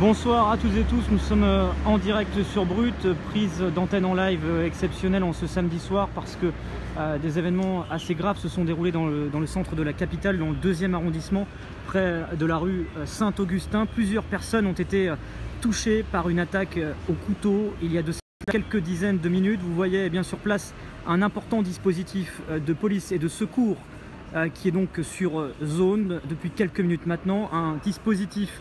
Bonsoir à toutes et tous, nous sommes en direct sur Brut, prise d'antenne en live exceptionnelle en ce samedi soir parce que des événements assez graves se sont déroulés dans le centre de la capitale, dans le 2e arrondissement, près de la rue Saint-Augustin. Plusieurs personnes ont été touchées par une attaque au couteau il y a de quelques dizaines de minutes. Vous voyez bien sur place un important dispositif de police et de secours qui est donc sur zone depuis quelques minutes maintenant. Un dispositif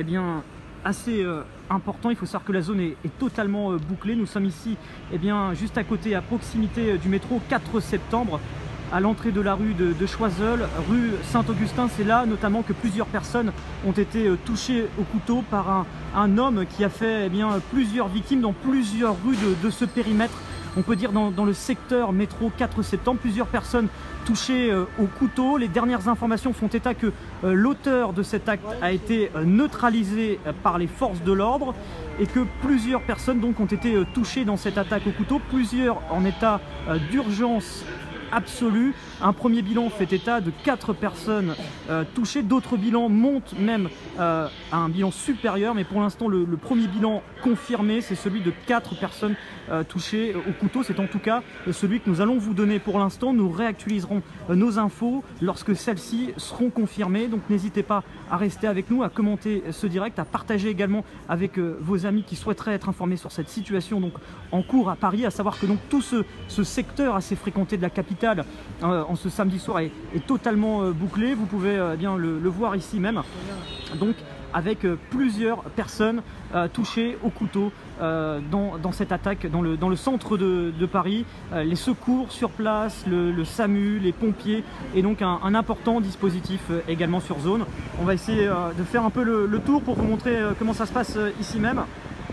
assez important. Il faut savoir que la zone est totalement bouclée. Nous sommes ici juste à côté, à proximité du métro 4 septembre, à l'entrée de la rue de Choiseul, rue Saint-Augustin. C'est là notamment que plusieurs personnes ont été touchées au couteau par un homme qui a fait plusieurs victimes dans plusieurs rues de ce périmètre. On peut dire dans le secteur métro 4 septembre, plusieurs personnes touchées au couteau. Les dernières informations font état que l'auteur de cet acte a été neutralisé par les forces de l'ordre et que plusieurs personnes donc ont été touchées dans cette attaque au couteau, plusieurs en état d'urgence absolue. Un premier bilan fait état de 4 personnes touchées, d'autres bilans montent même à un bilan supérieur, mais pour l'instant le premier bilan confirmé c'est celui de 4 personnes touchées au couteau. C'est en tout cas celui que nous allons vous donner pour l'instant. Nous réactualiserons nos infos lorsque celles-ci seront confirmées, donc n'hésitez pas à rester avec nous, à commenter ce direct, à partager également avec vos amis qui souhaiteraient être informés sur cette situation donc en cours à Paris, à savoir que donc tout ce secteur assez fréquenté de la capitale en ce samedi soir est totalement bouclé. Vous pouvez le voir ici même, donc avec plusieurs personnes touchées au couteau dans cette attaque dans le centre de Paris. Les secours sur place, le SAMU, les pompiers et donc un important dispositif également sur zone. On va essayer de faire un peu le tour pour vous montrer comment ça se passe ici même.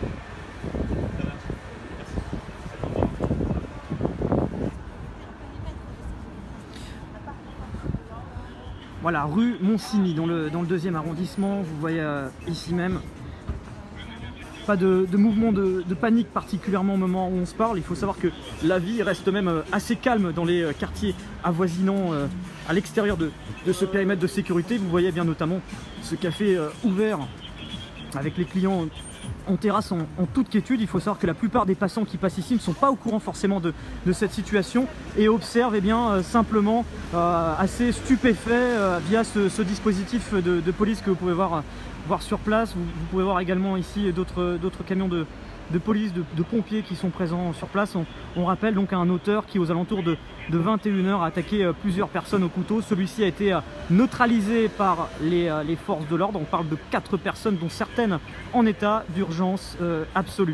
Voilà, rue Monsigny, dans le 2e arrondissement, vous voyez ici même. Pas de mouvement de panique particulièrement au moment où on se parle. Il faut savoir que la vie reste même assez calme dans les quartiers avoisinants à l'extérieur de ce périmètre de sécurité. Vous voyez bien notamment ce café ouvert avec les clients en terrasse en toute quiétude. Il faut savoir que la plupart des passants qui passent ici ne sont pas au courant forcément de cette situation et observent simplement assez stupéfaits via ce dispositif de police que vous pouvez voir sur place. Vous pouvez voir également ici d'autres camions de police, de pompiers qui sont présents sur place. On rappelle donc un auteur qui aux alentours de 21 h a attaqué plusieurs personnes au couteau. Celui-ci a été neutralisé par les forces de l'ordre. On parle de 4 personnes dont certaines en état d'urgence absolue.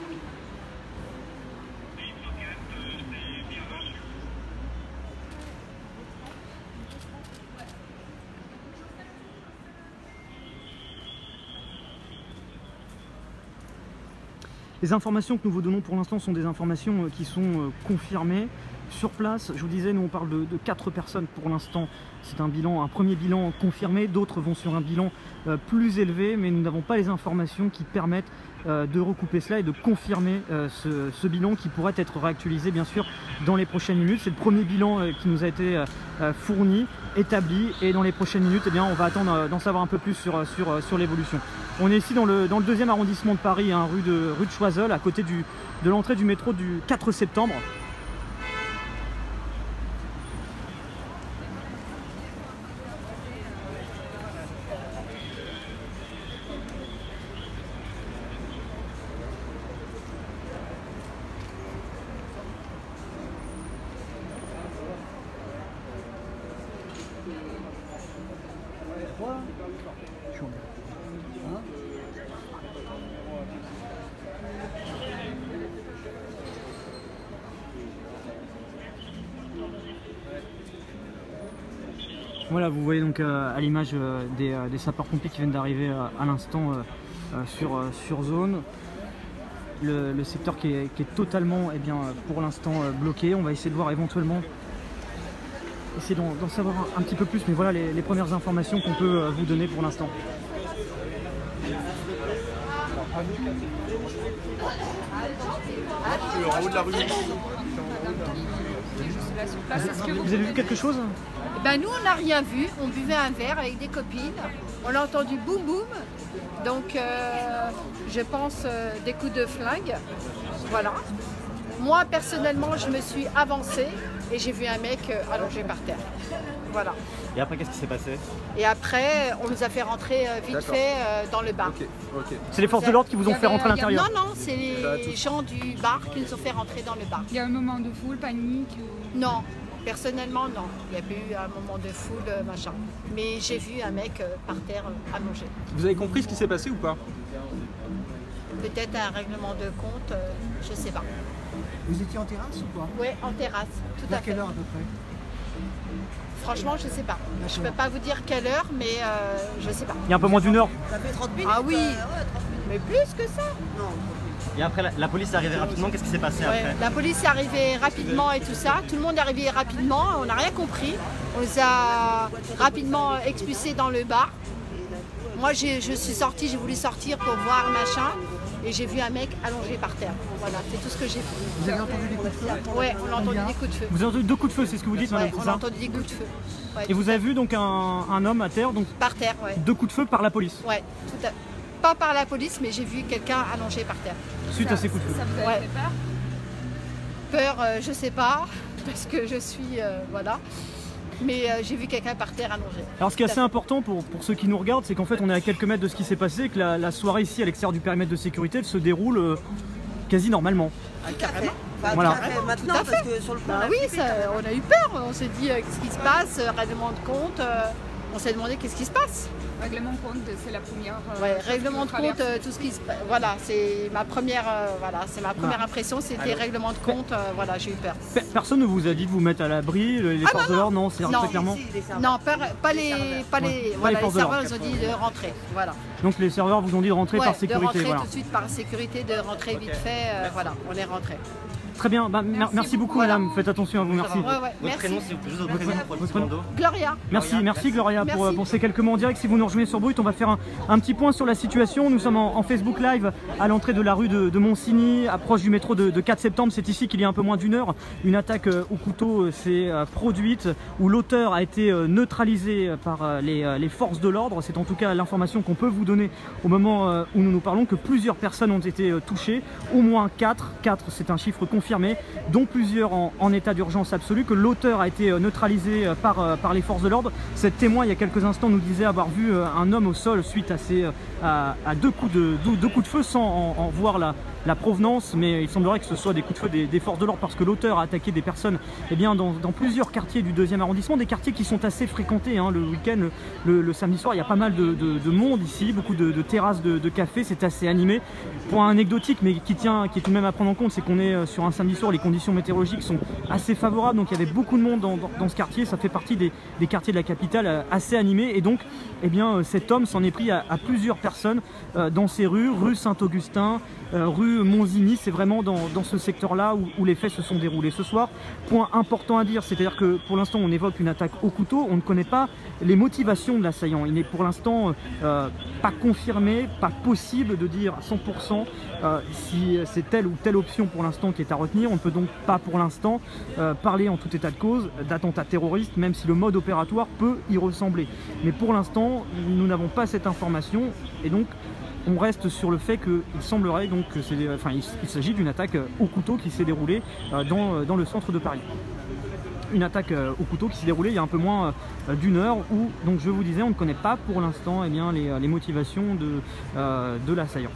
Les informations que nous vous donnons pour l'instant sont des informations qui sont confirmées sur place. Je vous disais, nous on parle de 4 personnes pour l'instant. C'est un premier bilan confirmé. D'autres vont sur un bilan plus élevé, mais nous n'avons pas les informations qui permettent de recouper cela et de confirmer ce bilan qui pourrait être réactualisé bien sûr dans les prochaines minutes. C'est le premier bilan qui nous a été fourni, établi, et dans les prochaines minutes on va attendre d'en savoir un peu plus sur l'évolution. On est ici dans le 2e arrondissement de Paris, rue de Choiseul, à côté de l'entrée du métro du 4 septembre. Voilà, vous voyez donc à l'image des sapeurs-pompiers qui viennent d'arriver à l'instant sur zone. Le secteur qui est totalement pour l'instant bloqué. On va essayer de voir éventuellement, essayer d'en savoir un petit peu plus, mais voilà les premières informations qu'on peut vous donner pour l'instant. En haut de la rue. Vous avez vu quelque chose? Ben nous on n'a rien vu, on buvait un verre avec des copines On a entendu boum boum, donc je pense des coups de flingue, voilà. Moi personnellement je me suis avancée et j'ai vu un mec allongé par terre, voilà. Et après qu'est-ce qui s'est passé? Et après on nous a fait rentrer vite fait dans le bar. C'est les forces de l'ordre qui vous ont fait rentrer à l'intérieur? Non, non, c'est les gens du bar qui nous ont fait rentrer dans le bar. Il y a un moment de foule, panique Non. Personnellement, non. Il y a pas eu un moment de foule, machin. Mais j'ai vu un mec par terre allongé. Vous avez compris ce qui s'est passé ou pas? Peut-être un règlement de compte, je sais pas. Vous étiez en terrasse ou quoi? Oui, en terrasse, tout à fait. À quelle heure à peu près? Franchement, je sais pas. Je peux pas vous dire quelle heure, mais je sais pas. Il y a un peu moins d'une heure. Ça fait 30 minutes. Ah oui, ouais, 30 minutes. mais plus que ça. Non. Et après, la police est arrivée rapidement, qu'est-ce qui s'est passé après? La police est arrivée rapidement et tout ça. Tout le monde est arrivé rapidement, on n'a rien compris. On les a rapidement expulsés dans le bar. Moi, je suis sortie, j'ai voulu sortir pour voir machin. Et j'ai vu un mec allongé par terre. Voilà, c'est tout ce que j'ai vu. Vous avez entendu des coups de feu? Oui, on a entendu des coups de feu. Vous avez entendu 2 coups de feu, c'est ce que vous dites, madame, Ouais, c'est on a ça? entendu des coups de feu. Ouais, Et vous avez vu donc un homme à terre, donc par terre, ouais. 2 coups de feu par la police? Ouais, tout à... Pas par la police, mais j'ai vu quelqu'un allongé par terre. Suite à ces coups de feu. Ça vous a Ouais. fait peur? Peur, je sais pas, parce que je suis... voilà. Mais j'ai vu quelqu'un par terre allongé. Alors ce qui est assez important pour ceux qui nous regardent, c'est qu'en fait on est à quelques mètres de ce qui s'est passé, que la soirée ici à l'extérieur du périmètre de sécurité, elle se déroule quasi normalement. Carrément. Enfin, Voilà. Maintenant, parce que sur le plan, Bah oui, on a eu peur, on s'est dit qu'est-ce qui se passe, règlement de compte, on s'est demandé qu'est-ce qui se passe. Règlement de compte, c'est la première. Ouais, règlement de compte, traverse. tout ce qui se passe. Voilà, c'est ma première, impression, c'était règlement de compte, voilà, j'ai eu peur. Personne ne vous a dit de vous mettre à l'abri, les forces de l'ordre, non, c'est Non. très clairement. Non, pas les forces de serveurs, l'ordre. ils ont dit de rentrer, voilà. Donc les serveurs vous ont dit de rentrer Ouais, par sécurité, de rentrer voilà. tout de suite par sécurité, de rentrer vite fait, voilà, on est rentré. Très bien, bah, merci beaucoup madame, faites attention à vous, merci. Ouais, Votre merci. prénom, s'il vous plaît, juste votre prénom pour le petit bandeau. Gloria. Merci Gloria Merci. pour ces quelques mots en direct. Si vous nous rejoignez sur Brut, on va faire un petit point sur la situation. Nous sommes en Facebook Live à l'entrée de la rue de Monsigny, approche du métro de 4 septembre. C'est ici qu'il y a un peu moins d'une heure. Une attaque au couteau s'est produite où l'auteur a été neutralisé par les forces de l'ordre. C'est en tout cas l'information qu'on peut vous donner au moment où nous nous parlons, que plusieurs personnes ont été touchées, au moins 4. 4, c'est un chiffre confirmé, dont plusieurs en état d'urgence absolue, que l'auteur a été neutralisé par les forces de l'ordre. Cette témoin, il y a quelques instants, nous disait avoir vu un homme au sol suite à 2 coups de feu sans en voir la provenance, mais il semblerait que ce soit des coups de feu des forces de l'ordre parce que l'auteur a attaqué des personnes dans plusieurs quartiers du 2e arrondissement, des quartiers qui sont assez fréquentés le week-end, le samedi soir. Il y a pas mal de monde ici, beaucoup de terrasses de café, c'est assez animé. Point anecdotique mais qui est tout de même à prendre en compte, c'est qu'on est sur un samedi soir, les conditions météorologiques sont assez favorables, donc il y avait beaucoup de monde dans ce quartier. Ça fait partie des quartiers de la capitale assez animés, et donc cet homme s'en est pris à plusieurs personnes dans ces rues, rue Saint-Augustin, rue Monsigny. C'est vraiment dans ce secteur-là où les faits se sont déroulés ce soir. Point important à dire, c'est-à-dire que pour l'instant on évoque une attaque au couteau, on ne connaît pas les motivations de l'assaillant. Il n'est pour l'instant pas confirmé, pas possible de dire à 100% si c'est telle ou telle option pour l'instant qui est à retenir. On ne peut donc pas pour l'instant parler en tout état de cause d'attentat terroriste, même si le mode opératoire peut y ressembler. Mais pour l'instant, nous n'avons pas cette information, et donc on reste sur le fait qu'il semblerait donc que il s'agit d'une attaque au couteau qui s'est déroulée dans le centre de Paris. Une attaque au couteau qui s'est déroulée il y a un peu moins d'une heure, où, donc je vous disais, on ne connaît pas pour l'instant les motivations de l'assaillant.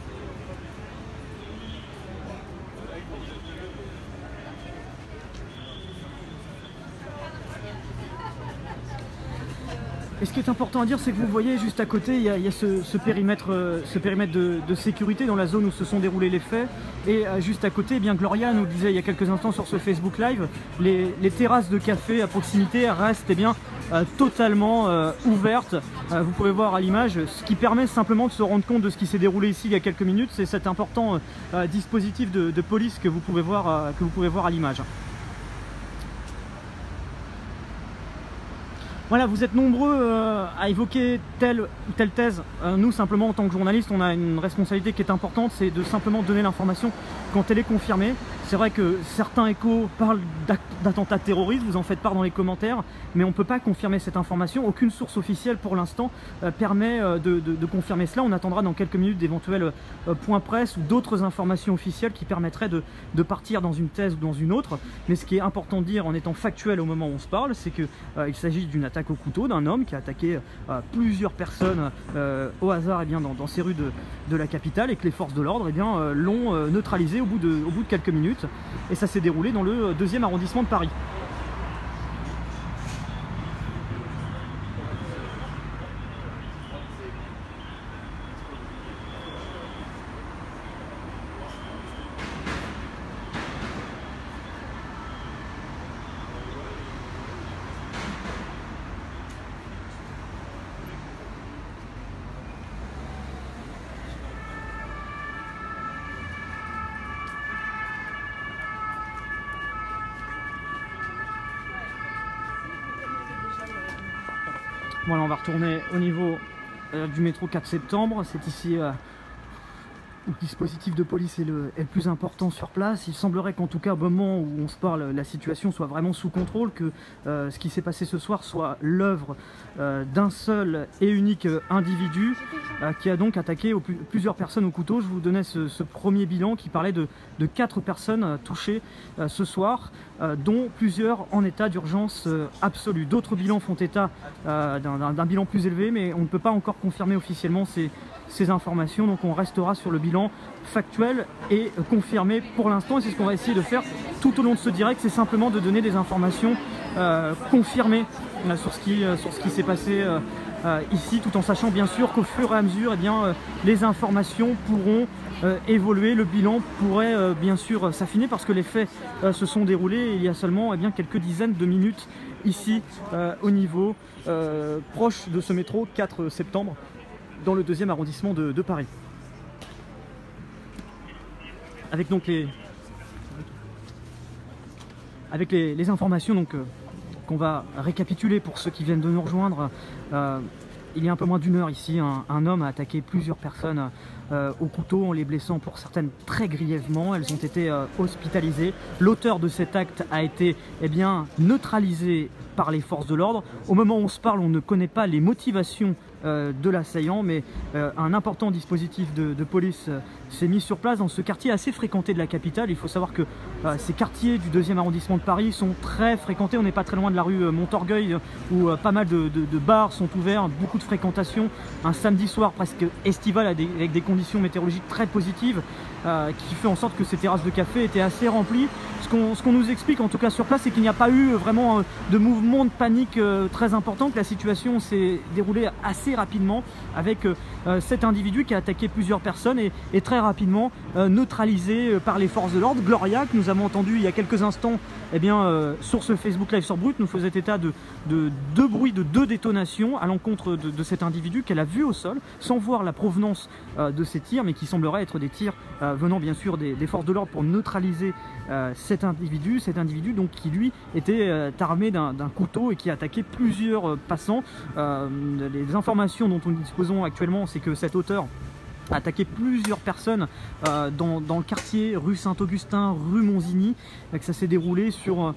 Et ce qui est important à dire, c'est que vous voyez juste à côté, il y a ce périmètre de sécurité dans la zone où se sont déroulés les faits. Et juste à côté, Gloria nous disait il y a quelques instants sur ce Facebook Live, les terrasses de café à proximité restent totalement ouvertes. Vous pouvez voir à l'image, ce qui permet simplement de se rendre compte de ce qui s'est déroulé ici il y a quelques minutes. C'est cet important dispositif de police que vous pouvez voir à l'image. Voilà, vous êtes nombreux à évoquer telle ou telle thèse. Nous, simplement, en tant que journalistes, on a une responsabilité qui est importante, c'est de simplement donner l'information quand elle est confirmée. c'est vrai que certains échos parlent d'attentats terroristes, vous en faites part dans les commentaires, mais on ne peut pas confirmer cette information. Aucune source officielle pour l'instant permet de confirmer cela. On attendra dans quelques minutes d'éventuels points presse ou d'autres informations officielles qui permettraient de partir dans une thèse ou dans une autre. Mais ce qui est important de dire en étant factuel au moment où on se parle, c'est qu'il s'agit d'une attaque au couteau d'un homme qui a attaqué plusieurs personnes au hasard dans ces rues de la capitale, et que les forces de l'ordre l'ont neutralisé au bout de quelques minutes, et ça s'est déroulé dans le 2e arrondissement de Paris. Voilà, on va retourner au niveau du métro 4 septembre. C'est ici où le dispositif de police est le plus important sur place. Il semblerait qu'en tout cas au moment où on se parle, la situation soit vraiment sous contrôle, que ce qui s'est passé ce soir soit l'œuvre d'un seul et unique individu qui a donc attaqué plusieurs personnes au couteau. Je vous donnais ce premier bilan qui parlait de 4 personnes touchées ce soir, dont plusieurs en état d'urgence absolue. D'autres bilans font état d'un bilan plus élevé, mais on ne peut pas encore confirmer officiellement ces informations, donc on restera sur le bilan factuel et confirmé pour l'instant, et c'est ce qu'on va essayer de faire tout au long de ce direct, c'est simplement de donner des informations confirmées sur ce qui s'est passé ici, tout en sachant bien sûr qu'au fur et à mesure les informations pourront évoluer, le bilan pourrait bien sûr s'affiner, parce que les faits se sont déroulés il y a seulement quelques dizaines de minutes ici au niveau proche de ce métro 4 septembre dans le 2e arrondissement de Paris. Avec donc les informations donc qu'on va récapituler pour ceux qui viennent de nous rejoindre. Il y a un peu moins d'1 heure ici, un homme a attaqué plusieurs personnes au couteau en les blessant pour certaines très grièvement. Elles ont été hospitalisées. L'auteur de cet acte a été neutralisé par les forces de l'ordre. Au moment où on se parle, on ne connaît pas les motivations de l'assaillant, mais un important dispositif de police s'est mis sur place dans ce quartier assez fréquenté de la capitale. Il faut savoir que ces quartiers du 2e arrondissement de Paris sont très fréquentés. On n'est pas très loin de la rue Montorgueil où pas mal de bars sont ouverts, beaucoup de fréquentation, un samedi soir presque estival avec des conditions météorologiques très positives qui fait en sorte que ces terrasses de café étaient assez remplies. Ce qu'on nous explique en tout cas sur place, c'est qu'il n'y a pas eu vraiment de mouvement de panique très important, que la situation s'est déroulée assez rapidement avec cet individu qui a attaqué plusieurs personnes et très rapidement neutralisé par les forces de l'ordre. Gloria, que nous avons entendu il y a quelques instants sur ce Facebook Live sur Brut, nous faisait état de 2 bruits, de 2 détonations à l'encontre de cet individu qu'elle a vu au sol, sans voir la provenance de ces tirs, mais qui sembleraient être des tirs venant bien sûr des forces de l'ordre pour neutraliser cet individu donc qui lui était armé d'un couteau et qui a attaqué plusieurs passants. Les informations dont nous disposons actuellement, c'est que cet auteur a attaqué plusieurs personnes dans le quartier, rue Saint-Augustin, rue Monsigny, que ça s'est déroulé sur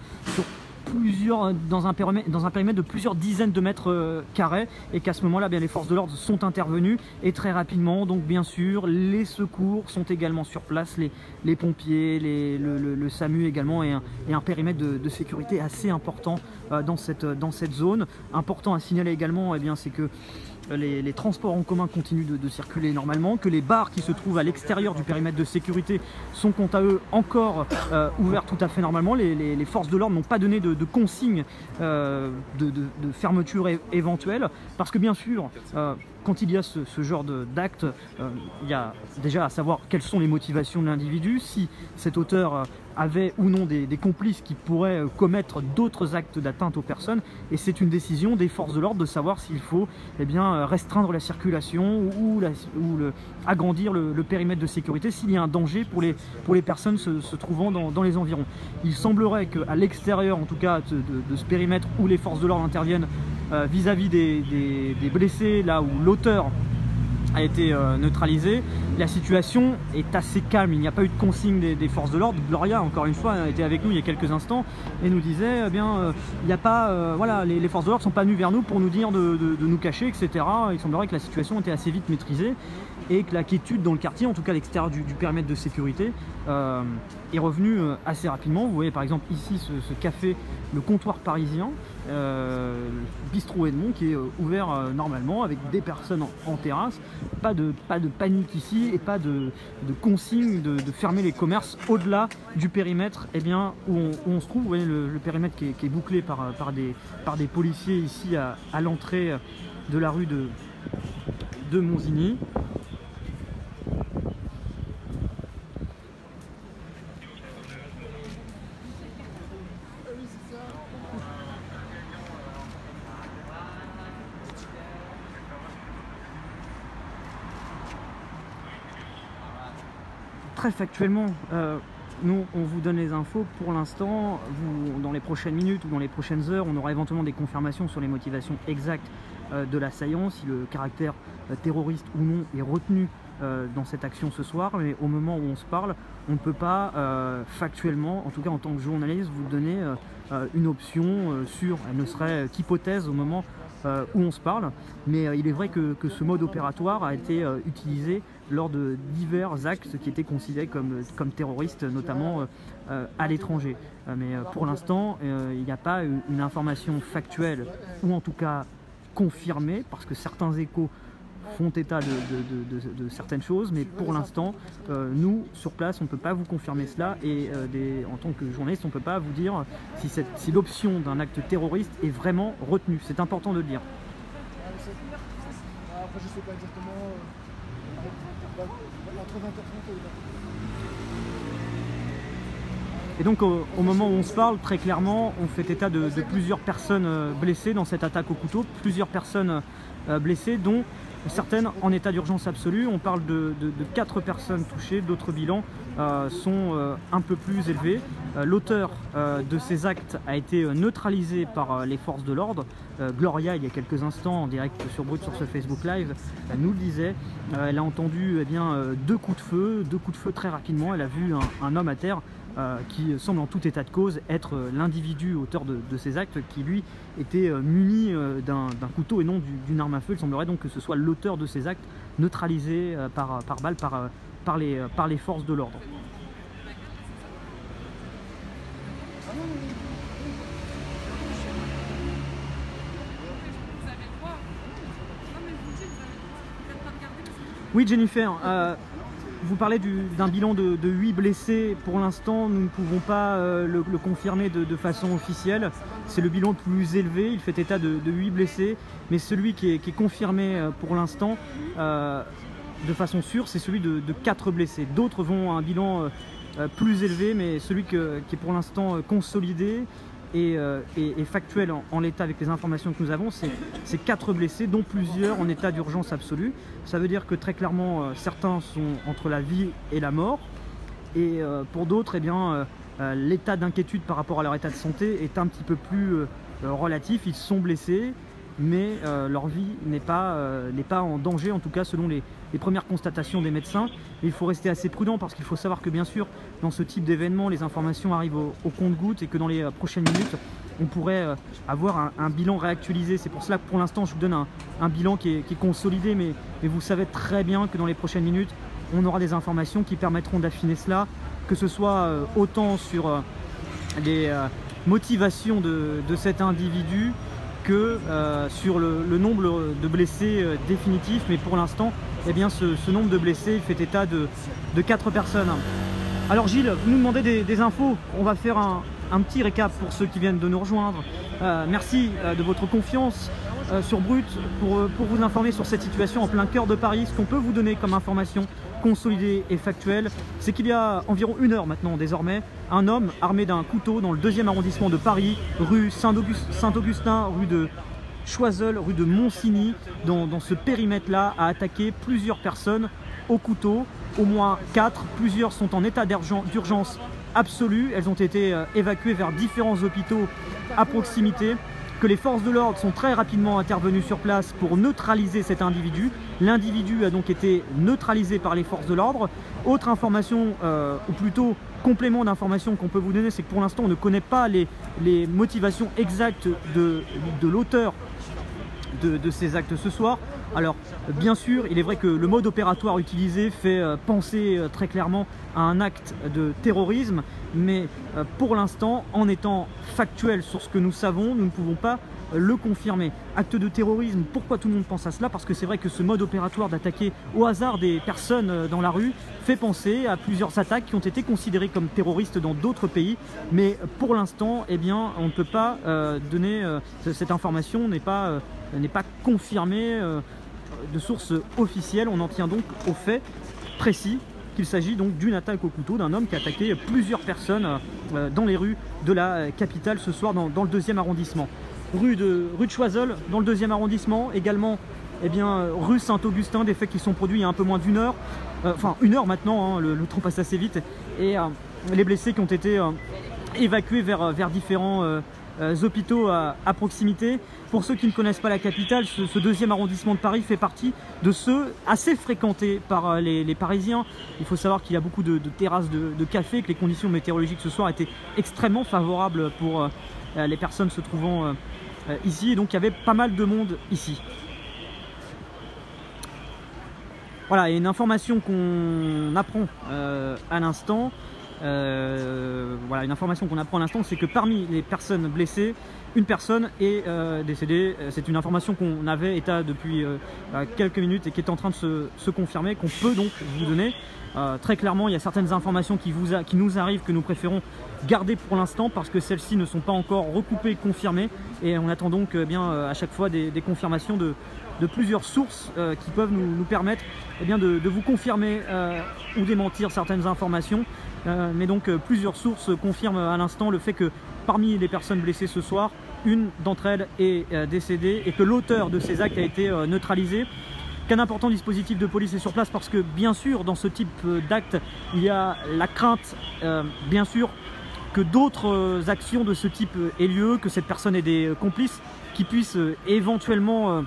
dans un périmètre de plusieurs dizaines de mètres carrés, et qu'à ce moment-là, les forces de l'ordre sont intervenues et très rapidement, donc bien sûr, les secours sont également sur place, les pompiers, le SAMU également, et un périmètre de sécurité assez important dans cette zone. Important à signaler également, c'est que les transports en commun continuent de circuler normalement, que les bars qui se trouvent à l'extérieur du périmètre de sécurité sont quant à eux encore ouverts tout à fait normalement. Les forces de l'ordre n'ont pas donné de consignes de fermeture éventuelle, parce que bien sûr, quand il y a ce genre d'acte, il y a déjà à savoir quelles sont les motivations de l'individu, si cet auteur avait ou non des complices qui pourraient commettre d'autres actes d'atteinte aux personnes, et c'est une décision des forces de l'ordre de savoir s'il faut restreindre la circulation ou agrandir le périmètre de sécurité s'il y a un danger pour les personnes se trouvant dans les environs. Il semblerait qu'à l'extérieur en tout cas de ce périmètre où les forces de l'ordre interviennent vis-à-vis des blessés, là où l'auteur a été neutralisé. La situation est assez calme, il n'y a pas eu de consigne des forces de l'ordre. Gloria, encore une fois, était avec nous il y a quelques instants et nous disait, il n'y a pas, voilà, les forces de l'ordre ne sont pas venues vers nous pour nous dire de nous cacher, etc. Il semblerait que la situation était assez vite maîtrisée et que la quiétude dans le quartier, en tout cas à l'extérieur du périmètre de sécurité, est revenue assez rapidement. Vous voyez par exemple ici ce café, le comptoir parisien, Bistrot Edmond, qui est ouvert normalement avec des personnes en terrasse. Pas de panique ici et pas de consigne de fermer les commerces au-delà du périmètre où on se trouve. Vous voyez le périmètre qui est bouclé par des policiers ici à l'entrée de la rue de Monsigny. Très factuellement, nous on vous donne les infos. Pour l'instant, dans les prochaines minutes ou dans les prochaines heures, on aura éventuellement des confirmations sur les motivations exactes de l'assaillant, si le caractère terroriste ou non est retenu dans cette action ce soir. Mais au moment où on se parle, on ne peut pas factuellement, en tout cas en tant que journaliste, vous donner une option sûre. Elle ne serait qu'hypothèse au moment où on se parle, mais il est vrai que ce mode opératoire a été utilisé lors de divers actes qui étaient considérés comme terroristes, notamment à l'étranger. Mais pour l'instant, il n'y a pas une information factuelle, ou en tout cas confirmée, parce que certains échos font état de certaines choses, mais pour l'instant, nous, sur place, on ne peut pas vous confirmer cela, et en tant que journaliste, on ne peut pas vous dire si l'option d'un acte terroriste est vraiment retenue. C'est important de le dire. Après, je ne sais pas exactement, entre 20h30 et 20h. Et donc au moment où on se parle, très clairement, on fait état de plusieurs personnes blessées dans cette attaque au couteau, plusieurs personnes blessées, dont certaines en état d'urgence absolue. On parle de 4 personnes touchées, d'autres bilans sont un peu plus élevés. L'auteur de ces actes a été neutralisé par les forces de l'ordre. Gloria, il y a quelques instants, en direct sur Brut sur ce Facebook Live, nous le disait. Elle a entendu 2 coups de feu très rapidement. Elle a vu un homme à terre qui semble en tout état de cause être l'individu auteur de ces actes, qui lui était muni d'un couteau et non d'une arme à feu. Il semblerait donc que ce soit l'auteur de ces actes neutralisé par balle par les forces de l'ordre. Oui, Jennifer, vous parlez d'un bilan de 8 blessés. Pour l'instant, nous ne pouvons pas le confirmer de façon officielle. C'est le bilan le plus élevé, il fait état de 8 blessés. Mais celui qui est confirmé pour l'instant, de façon sûre, c'est celui de 4 blessés. D'autres vont à un bilan plus élevé, mais celui qui est pour l'instant consolidé et factuel en l'état avec les informations que nous avons, c'est 4 blessés, dont plusieurs en état d'urgence absolue. Ça veut dire que très clairement, certains sont entre la vie et la mort, et pour d'autres, l'état d'inquiétude par rapport à leur état de santé est un petit peu plus relatif. Ils sont blessés, mais leur vie n'est pas en danger, en tout cas selon les premières constatations des médecins. Et il faut rester assez prudent, parce qu'il faut savoir que bien sûr dans ce type d'événement, les informations arrivent au compte-gouttes, et que dans les prochaines minutes on pourrait avoir un bilan réactualisé. C'est pour cela que pour l'instant je vous donne un bilan qui est consolidé, mais vous savez très bien que dans les prochaines minutes on aura des informations qui permettront d'affiner cela, que ce soit autant sur les motivations de cet individu que sur le nombre de blessés définitifs. Mais pour l'instant, ce nombre de blessés fait état de 4 personnes. Alors Gilles, vous nous demandez des infos. On va faire un petit récap pour ceux qui viennent de nous rejoindre. Merci de votre confiance sur Brut pour vous informer sur cette situation en plein cœur de Paris. Ce qu'on peut vous donner comme information consolidée et factuelle, c'est qu'il y a environ 1 heure maintenant désormais, un homme armé d'un couteau dans le 2e arrondissement de Paris, rue Saint-Augustin, rue de Choiseul, rue de Monsigny, dans ce périmètre-là, a attaqué plusieurs personnes au couteau, au moins 4. Plusieurs sont en état d'urgence absolue. Elles ont été évacuées vers différents hôpitaux à proximité. que les forces de l'ordre sont très rapidement intervenues sur place pour neutraliser cet individu. L'individu a donc été neutralisé par les forces de l'ordre. Autre information, ou plutôt complément d'information qu'on peut vous donner, c'est que pour l'instant on ne connaît pas les motivations exactes de l'auteur de ces actes ce soir. Alors bien sûr, il est vrai que le mode opératoire utilisé fait penser très clairement à un acte de terrorisme, mais pour l'instant, en étant factuel sur ce que nous savons, nous ne pouvons pas le confirmer. Acte de terrorisme, pourquoi tout le monde pense à cela? Parce que c'est vrai que ce mode opératoire d'attaquer au hasard des personnes dans la rue fait penser à plusieurs attaques qui ont été considérées comme terroristes dans d'autres pays, mais pour l'instant, eh bien, on ne peut pas donner cette information, n'est pas confirmée de source officielle. On en tient donc au fait précis qu'il s'agit donc d'une attaque au couteau d'un homme qui a attaqué plusieurs personnes dans les rues de la capitale ce soir dans le 2e arrondissement. Rue de Choiseul dans le 2e arrondissement, également eh bien, rue Saint-Augustin, des faits qui sont produits il y a un peu moins d'1 heure, enfin 1 heure maintenant, hein, le temps passe assez vite, et les blessés qui ont été évacués vers différents hôpitaux à proximité. Pour ceux qui ne connaissent pas la capitale, ce 2e arrondissement de Paris fait partie de ceux assez fréquentés par les Parisiens. Il faut savoir qu'il y a beaucoup de terrasses de café, que les conditions météorologiques ce soir étaient extrêmement favorables pour les personnes se trouvant ici, et donc il y avait pas mal de monde ici. Voilà, et une information qu'on apprend à l'instant, voilà, une information qu'on apprend à l'instant, c'est que parmi les personnes blessées, une personne est décédée. C'est une information qu'on avait état depuis quelques minutes et qui est en train de se confirmer, qu'on peut donc vous donner. Très clairement, il y a certaines informations qui nous arrivent que nous préférons garder pour l'instant parce que celles-ci ne sont pas encore recoupées, confirmées, et on attend donc bien à chaque fois des confirmations de plusieurs sources qui peuvent nous permettre bien de vous confirmer ou démentir certaines informations. Mais donc plusieurs sources confirment à l'instant le fait que parmi les personnes blessées ce soir, une d'entre elles est décédée et que l'auteur de ces actes a été neutralisé. Qu'un important dispositif de police est sur place parce que bien sûr dans ce type d'acte il y a la crainte bien sûr que d'autres actions de ce type aient lieu, que cette personne ait des complices qui puissent éventuellement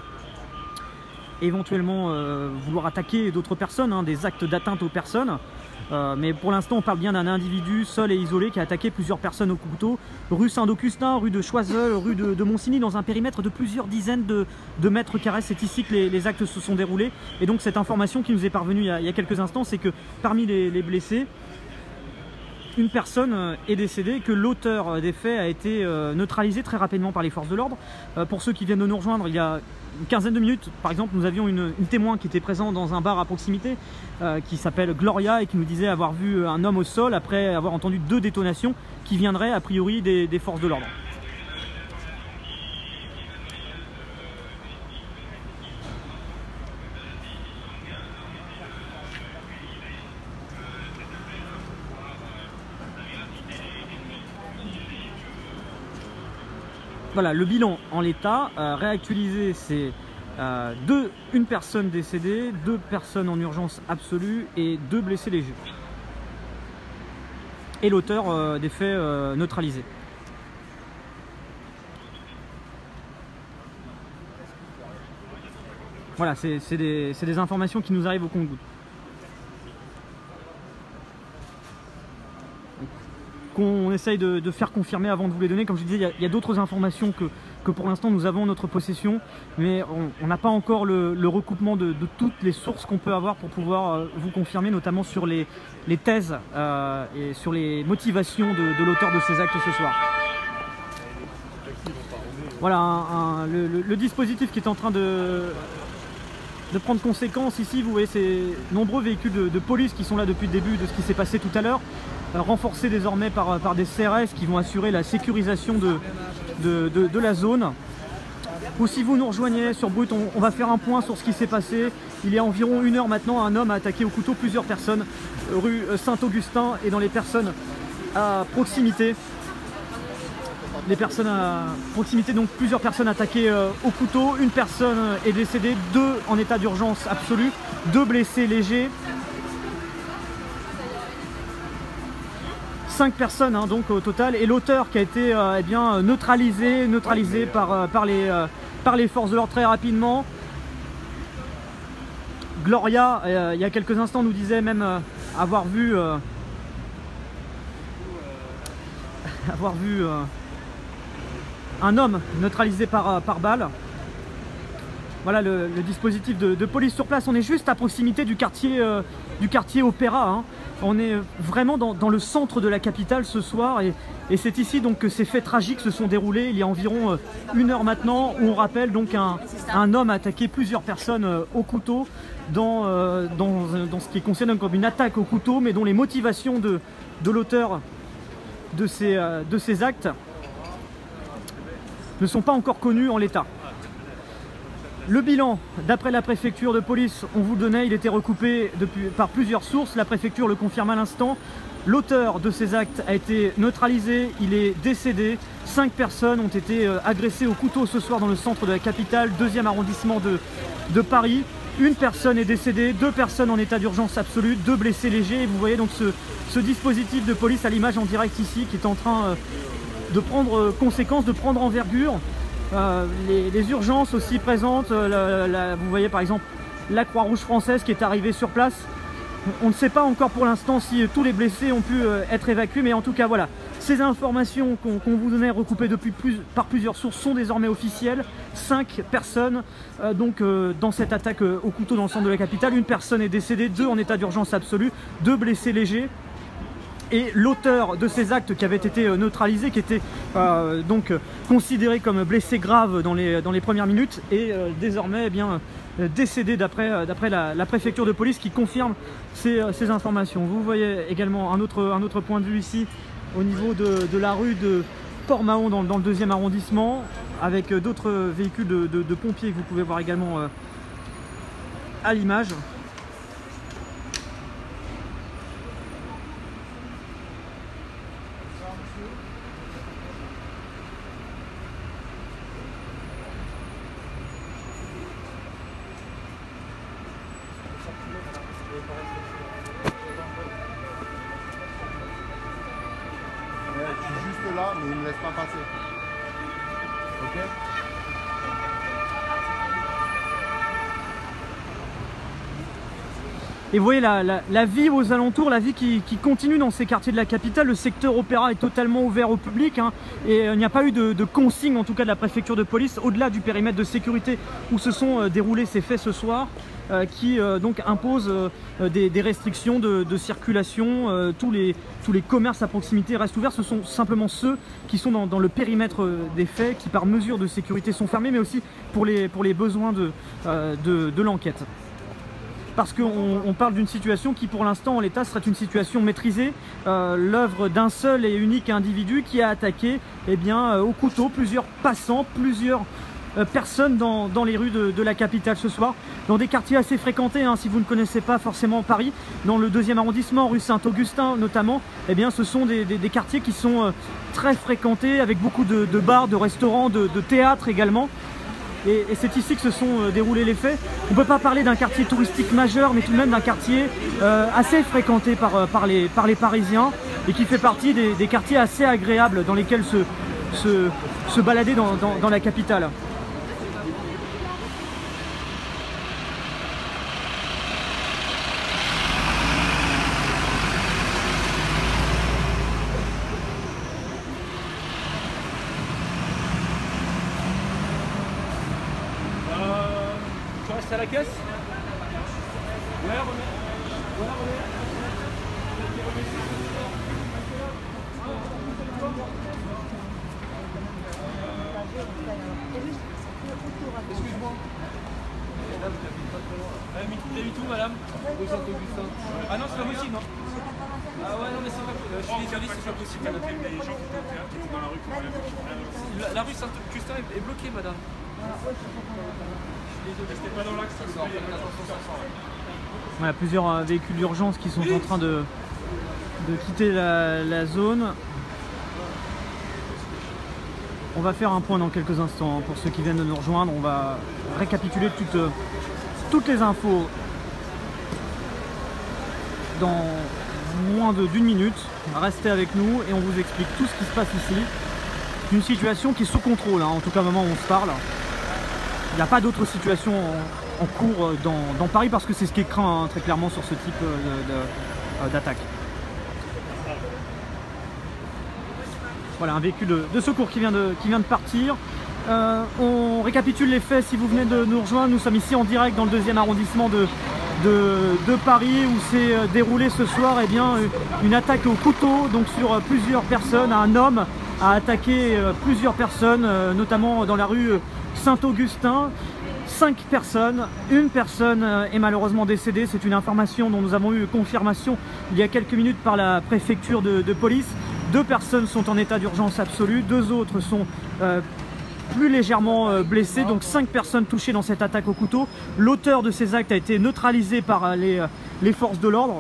vouloir attaquer d'autres personnes, hein, des actes d'atteinte aux personnes. Mais pour l'instant on parle bien d'un individu seul et isolé qui a attaqué plusieurs personnes au couteau, rue Saint-Augustin, rue de Choiseul, rue de Monsigny, dans un périmètre de plusieurs dizaines de mètres carrés. C'est ici que les actes se sont déroulés, et donc cette information qui nous est parvenue il y a quelques instants, c'est que parmi les blessés, une personne est décédée, que l'auteur des faits a été neutralisé très rapidement par les forces de l'ordre. Pour ceux qui viennent de nous rejoindre, il y a une quinzaine de minutes, par exemple, nous avions une témoin qui était présente dans un bar à proximité qui s'appelle Gloria et qui nous disait avoir vu un homme au sol après avoir entendu 2 détonations qui viendraient a priori des forces de l'ordre. Voilà, le bilan en l'état, réactualisé, c'est une personne décédée, 2 personnes en urgence absolue et 2 blessés légers. Et l'auteur des faits neutralisé. Voilà, c'est des informations qui nous arrivent au compte-gouttes. Qu'on essaye de faire confirmer avant de vous les donner. Comme je disais, il y a d'autres informations que pour l'instant nous avons en notre possession, mais on n'a pas encore le recoupement de toutes les sources qu'on peut avoir pour pouvoir vous confirmer, notamment sur les thèses et sur les motivations de l'auteur de ces actes ce soir. Voilà le dispositif qui est en train de prendre conséquence ici. Vous voyez ces nombreux véhicules de police qui sont là depuis le début de ce qui s'est passé tout à l'heure, renforcés désormais par des CRS qui vont assurer la sécurisation de la zone. Ou si vous nous rejoignez sur Brut, on va faire un point sur ce qui s'est passé. Il y a environ 1 heure maintenant, un homme a attaqué au couteau plusieurs personnes rue Saint-Augustin et dans les personnes à proximité. Les personnes à proximité, donc plusieurs personnes attaquées au couteau. Une personne est décédée, 2 en état d'urgence absolue, 2 blessés légers. 5 personnes hein, donc au total, et l'auteur qui a été eh bien, neutralisé par les forces de l'ordre très rapidement. Gloria, il y a quelques instants, nous disait même avoir vu un homme neutralisé par balle. Voilà le dispositif de police sur place. On est juste à proximité du quartier Opéra. Hein. On est vraiment dans le centre de la capitale ce soir et c'est ici donc que ces faits tragiques se sont déroulés il y a environ 1 heure maintenant, où on rappelle donc un homme a attaqué plusieurs personnes au couteau dans ce qui est considéré comme une attaque au couteau, mais dont les motivations de l'auteur de ces actes ne sont pas encore connues en l'état. Le bilan, d'après la préfecture de police, on vous le donnait, il était recoupé par plusieurs sources. La préfecture le confirme à l'instant. L'auteur de ces actes a été neutralisé, il est décédé. 5 personnes ont été agressées au couteau ce soir dans le centre de la capitale, 2e arrondissement de Paris. 1 personne est décédée, 2 personnes en état d'urgence absolue, 2 blessés légers. Et vous voyez donc ce dispositif de police à l'image en direct ici qui est en train de prendre conséquence, de prendre envergure. Les urgences aussi présentes, vous voyez par exemple la Croix-Rouge française qui est arrivée sur place. On ne sait pas encore pour l'instant si tous les blessés ont pu être évacués, mais en tout cas voilà, ces informations qu'on vous donnait recoupées par plusieurs sources sont désormais officielles. 5 personnes donc dans cette attaque au couteau dans le centre de la capitale. 1 personne est décédée, 2 en état d'urgence absolue, 2 blessés légers. Et l'auteur de ces actes qui avait été neutralisé, qui était donc considéré comme blessé grave dans les premières minutes, est désormais eh bien, décédé d'après la préfecture de police qui confirme ces informations. Vous voyez également un autre point de vue ici au niveau de la rue de Port-Mahon dans le 2e arrondissement, avec d'autres véhicules de pompiers que vous pouvez voir également à l'image. Je suis juste là, mais il ne me laisse pas passer. Ok? Et vous voyez la vie aux alentours, la vie qui continue dans ces quartiers de la capitale. Le secteur Opéra est totalement ouvert au public hein, et il n'y a pas eu de consigne en tout cas de la préfecture de police au-delà du périmètre de sécurité où se sont déroulés ces faits ce soir. Qui donc impose des restrictions de circulation. Tous les commerces à proximité restent ouverts. Ce sont simplement ceux qui sont dans le périmètre des faits qui par mesure de sécurité sont fermés, mais aussi pour les besoins de l'enquête. Parce qu'on parle d'une situation qui pour l'instant en l'état serait une situation maîtrisée, l'œuvre d'un seul et unique individu qui a attaqué eh bien, au couteau plusieurs passants, plusieurs personnes dans les rues de la capitale ce soir, dans des quartiers assez fréquentés hein, si vous ne connaissez pas forcément Paris, dans le 2e arrondissement, rue Saint-Augustin notamment, eh bien, ce sont des quartiers qui sont très fréquentés avec beaucoup de bars, de restaurants, de théâtres également. Et c'est ici que se sont déroulés les faits. On ne peut pas parler d'un quartier touristique majeur, mais tout de même d'un quartier assez fréquenté par les Parisiens et qui fait partie des quartiers assez agréables dans lesquels se balader dans la capitale. Tu restes à la caisse? Ouais, remets. Excuse-moi. T'as mis tout, madame? Au Saint-Augustin. Ah non, c'est pas possible, non? Ah ouais, non, mais c'est pas possible. Je suis désolé, c'est pas possible. Il y a des gens qui étaient au théâtre, qui étaient dans la rue. La rue Saint-Augustin est bloquée, madame. C'était pas dans l'axe. Voilà, plusieurs véhicules d'urgence qui sont en train de quitter la zone. On va faire un point dans quelques instants. Pour ceux qui viennent de nous rejoindre, on va récapituler toutes les infos moins d'une minute. Restez avec nous et on vous explique tout ce qui se passe ici. Une situation qui est sous contrôle, hein, en tout cas au moment où on se parle. Il n'y a pas d'autre situation en cours dans Paris parce que c'est ce qui est craint hein, très clairement sur ce type d'attaque. Voilà un véhicule de secours qui vient de partir. On récapitule les faits si vous venez de nous rejoindre. Nous sommes ici en direct dans le 2e arrondissement de Paris où s'est déroulé ce soir une attaque au couteau donc sur plusieurs personnes. Un homme a attaqué plusieurs personnes, notamment dans la rue Saint-Augustin. 5 personnes, une personne est malheureusement décédée. C'est une information dont nous avons eu confirmation il y a quelques minutes par la préfecture de police. 2 personnes sont en état d'urgence absolue, 2 autres sont plus légèrement blessées, donc 5 personnes touchées dans cette attaque au couteau. L'auteur de ces actes a été neutralisé par les forces de l'ordre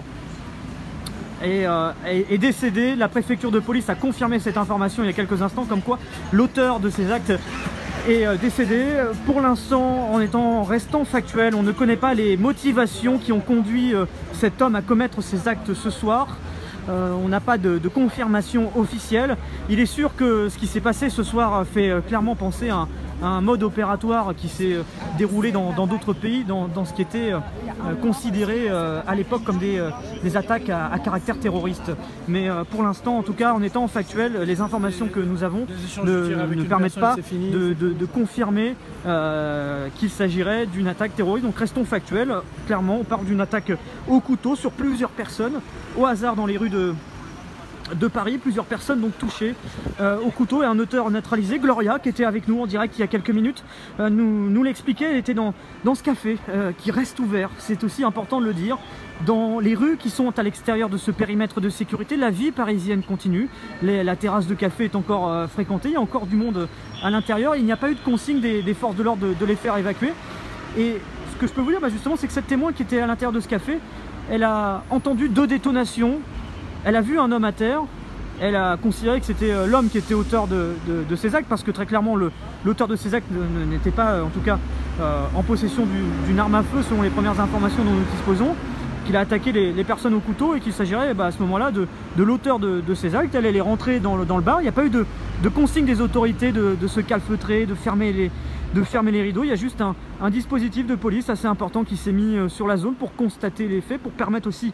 et est décédé. La préfecture de police a confirmé cette information il y a quelques instants, comme quoi l'auteur de ces actes est décédé. Pour l'instant, en restant factuel, on ne connaît pas les motivations qui ont conduit cet homme à commettre ces actes ce soir. On n'a pas de confirmation officielle. Il est sûr que ce qui s'est passé ce soir fait clairement penser à un mode opératoire qui s'est déroulé dans d'autres pays, dans ce qui était considéré à l'époque comme des attaques à caractère terroriste. Mais pour l'instant, en tout cas, en étant factuel, les informations que nous avons ne permettent pas de confirmer qu'il s'agirait d'une attaque terroriste. Donc restons factuels. Clairement, on parle d'une attaque au couteau sur plusieurs personnes, au hasard dans les rues de Paris, plusieurs personnes donc touchées au couteau et un auteur neutralisé. Gloria, qui était avec nous en direct il y a quelques minutes, nous l'expliquait. Elle était dans ce café qui reste ouvert, c'est aussi important de le dire. Dans les rues qui sont à l'extérieur de ce périmètre de sécurité, la vie parisienne continue. La terrasse de café est encore fréquentée, il y a encore du monde à l'intérieur. Il n'y a pas eu de consigne des forces de l'ordre de les faire évacuer. Et ce que je peux vous dire justement, c'est que cette témoin qui était à l'intérieur de ce café, elle a entendu 2 détonations. Elle a vu un homme à terre, elle a considéré que c'était l'homme qui était auteur de ces actes, parce que très clairement l'auteur de ces actes n'était pas en tout cas en possession d'une arme à feu selon les premières informations dont nous disposons, qu'il a attaqué les personnes au couteau et qu'il s'agirait à ce moment-là de l'auteur de ces actes. Elle est rentrée dans le bar, il n'y a pas eu de consigne des autorités de se calfeutrer, de fermer les rideaux. Il y a juste un dispositif de police assez important qui s'est mis sur la zone pour constater les faits, pour permettre aussi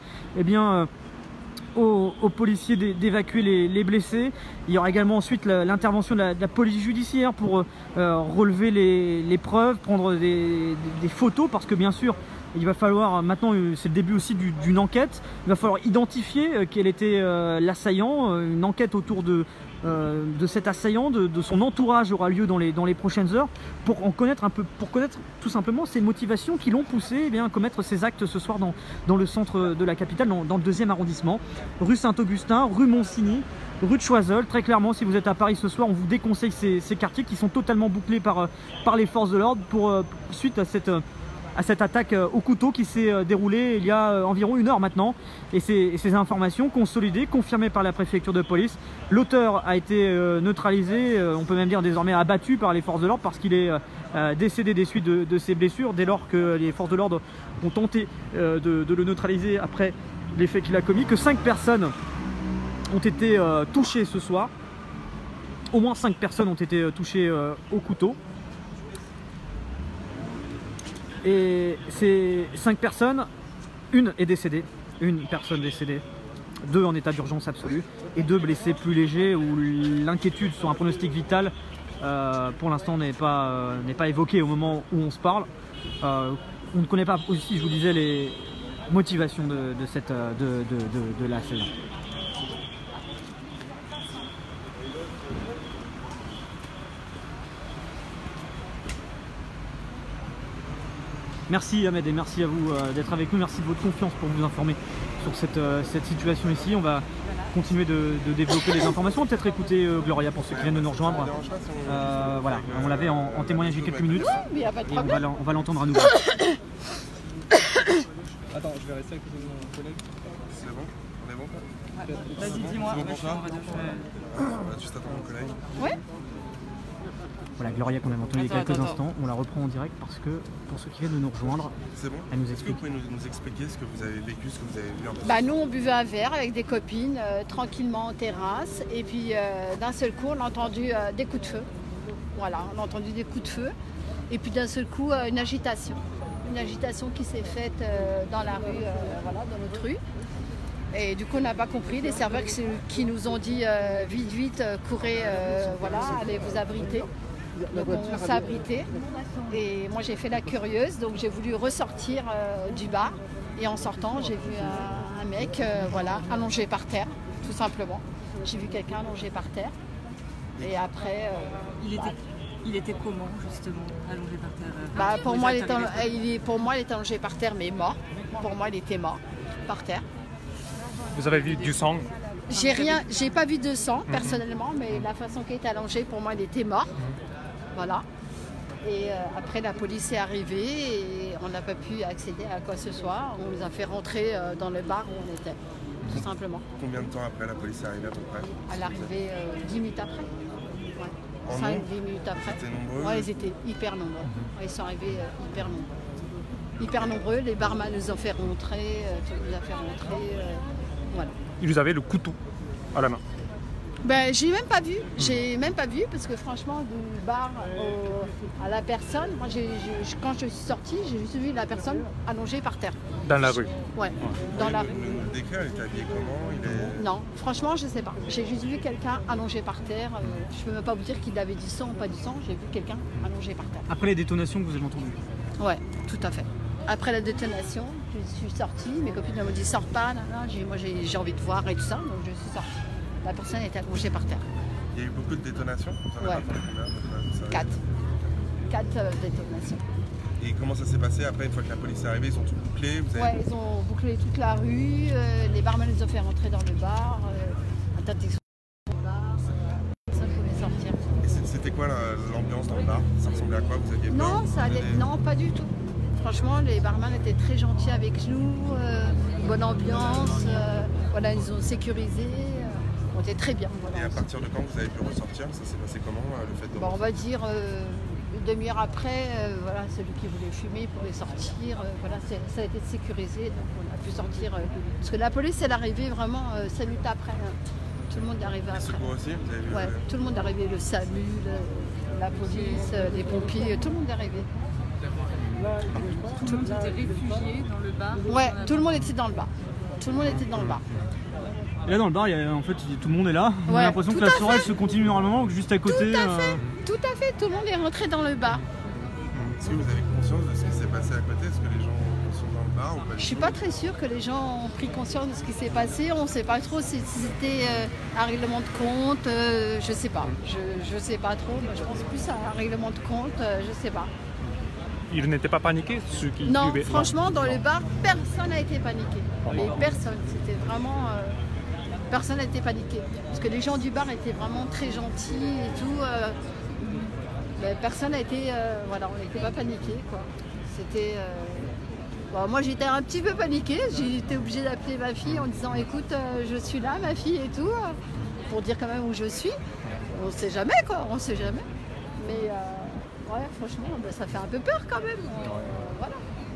aux policiers d'évacuer les blessés. Il y aura également ensuite l'intervention de la police judiciaire pour relever les preuves, prendre des photos, parce que bien sûr il va falloir, maintenant c'est le début aussi d'une enquête, il va falloir identifier quel était l'assaillant. Une enquête autour de cet assaillant, de son entourage aura lieu dans les prochaines heures pour en connaître un peu, pour connaître tout simplement ses motivations qui l'ont poussé à commettre ces actes ce soir dans le centre de la capitale, dans le 2e arrondissement, rue Saint-Augustin, rue Monsigny, rue de Choiseul. Très clairement, si vous êtes à Paris ce soir, on vous déconseille ces quartiers qui sont totalement bouclés par les forces de l'ordre suite à cette attaque au couteau qui s'est déroulée il y a environ 1 heure maintenant. Et ces informations consolidées, confirmées par la préfecture de police. L'auteur a été neutralisé, on peut même dire désormais abattu par les forces de l'ordre, parce qu'il est décédé des suites de ses blessures, dès lors que les forces de l'ordre ont tenté de le neutraliser après les faits qu'il a commis. Que 5 personnes ont été touchées ce soir. Au moins 5 personnes ont été touchées au couteau. Et ces 5 personnes, une est décédée, une personne décédée, 2 en état d'urgence absolue et 2 blessés plus légers où l'inquiétude sur un pronostic vital pour l'instant n'est pas évoquée au moment où on se parle. On ne connaît pas aussi, je vous disais, les motivations de l'assaillant. Merci Ahmed et merci à vous d'être avec nous, merci de votre confiance pour vous informer sur cette situation ici. On va continuer de développer les informations, peut-être écouter Gloria pour ceux qui viennent de nous rejoindre. Voilà, on l'avait en témoignage il y a quelques minutes et on va l'entendre à nouveau. Attends, je vais rester avec mon collègue. C'est bon? On est bon? Vas-y, dis-moi. C'est bon pour toi? Juste attends mon collègue. Ouais. Voilà, Gloria qu'on avait entendu il y a quelques instants, on la reprend en direct parce que pour ceux qui viennent de nous rejoindre, c'est bon. Elle nous Est-ce que explique. vous pouvez nous expliquer ce que vous avez vécu, ce que vous avez vu en Bah nous on buvait un verre avec des copines tranquillement en terrasse et puis d'un seul coup on a entendu des coups de feu. Voilà, on a entendu des coups de feu et puis d'un seul coup une agitation qui s'est faite dans la rue, voilà, dans notre rue. Et du coup on n'a pas compris, les serveurs qui nous ont dit vite, courez, voilà, allez vous abriter. Donc on s'est abrité et moi j'ai fait la curieuse, donc j'ai voulu ressortir du bar et en sortant j'ai vu un mec voilà, allongé par terre, tout simplement. J'ai vu quelqu'un allongé par terre et après... Il était comment justement, allongé par terre Bah, pour moi il était allongé par terre mais mort. Pour moi il était mort par terre. Vous avez vu du sang? J'ai pas vu de sang personnellement, mais la façon qu'il était allongé, pour moi il était mort. Voilà. Et après la police est arrivée et on n'a pas pu accéder à quoi que ce soit. On nous a fait rentrer dans le bar où on était, tout simplement. Combien de temps après la police est arrivée à peu près? Elle est arrivée 10 minutes après. Ouais. En 5-10 minutes après. C'était nombreux? Ouais, ils étaient hyper nombreux. Ouais, ils sont arrivés hyper nombreux. Hyper nombreux, les barman nous ont fait rentrer, tout nous a fait rentrer. Voilà. Ils avaient le couteau à la main. Ben, j'ai même pas vu parce que franchement du bar à la personne, moi quand je suis sortie, j'ai juste vu la personne allongée par terre. Dans la rue? Ouais, dans la rue. Nous décrire, elle était habillée comment? Non, franchement je sais pas. J'ai juste vu quelqu'un allongé par terre. Je peux même pas vous dire qu'il avait du sang ou pas du sang, j'ai vu quelqu'un allongé par terre. Après les détonations que vous avez entendues? Ouais, tout à fait. Après la détonation, je suis sortie, mes copines m'ont dit sors pas, moi j'ai envie de voir et tout ça, donc je suis sortie. La personne était allongée par terre. Il y a eu beaucoup de détonations? Vous en avez entendu combien? 4. 4 détonations. Et comment ça s'est passé après, une fois que la police est arrivée, ils ont tout bouclé? Ouais, ils ont bouclé toute la rue, les barman les ont fait rentrer dans le bar, interdiction dans le bar, personne ne pouvait sortir. Et c'était quoi l'ambiance dans le bar? Ça ressemblait à quoi? Vous aviez peur? Non, non, pas du tout. Franchement, les barman étaient très gentils avec nous, bonne ambiance, voilà, ils nous ont sécurisés. On était très bien. Voilà. Et à partir de quand vous avez pu ressortir? Ça s'est passé comment, le fait de on va dire une demi-heure après, voilà, celui qui voulait fumer pouvait sortir. Voilà, ça a été sécurisé, donc on a pu sortir. Parce que la police, elle est arrivée vraiment 5 minutes après. Tout le monde est arrivé après. Les secours aussi, vous avez vu? Ouais, tout le monde est arrivé, le SAMU, la police, les pompiers, tout le monde est arrivé. Tout le monde était réfugié dans le bar? Ouais, tout le monde était dans le bar. Tout le monde était dans le bar. Et là dans le bar, en fait, tout le monde est là. On a l'impression que la soirée se continue normalement, que juste à côté... Tout à fait, tout le monde est rentré dans le bar. Est-ce que vous avez conscience de ce qui s'est passé à côté? Est-ce que les gens sont dans le bar ou pas? Je suis pas très sûre que les gens ont pris conscience de ce qui s'est passé. On ne sait pas trop si c'était un règlement de compte, je sais pas. Je sais pas trop, mais je pense plus à un règlement de compte, je sais pas. Ils n'étaient pas paniqués, ceux qui Non, buvaient? franchement, dans le bar, personne n'a été paniqué. Mais personne, c'était vraiment... personne n'a été paniqué. Parce que les gens du bar étaient vraiment très gentils et tout. Mais personne n'a été... voilà, on n'était pas paniqué, quoi. C'était... Bon, moi, j'étais un petit peu paniquée. J'ai été obligée d'appeler ma fille en disant « Écoute, je suis là, ma fille, et tout. » Pour dire quand même où je suis. On ne sait jamais, quoi. On ne sait jamais. Mais... ouais, franchement, ça fait un peu peur quand même. Voilà.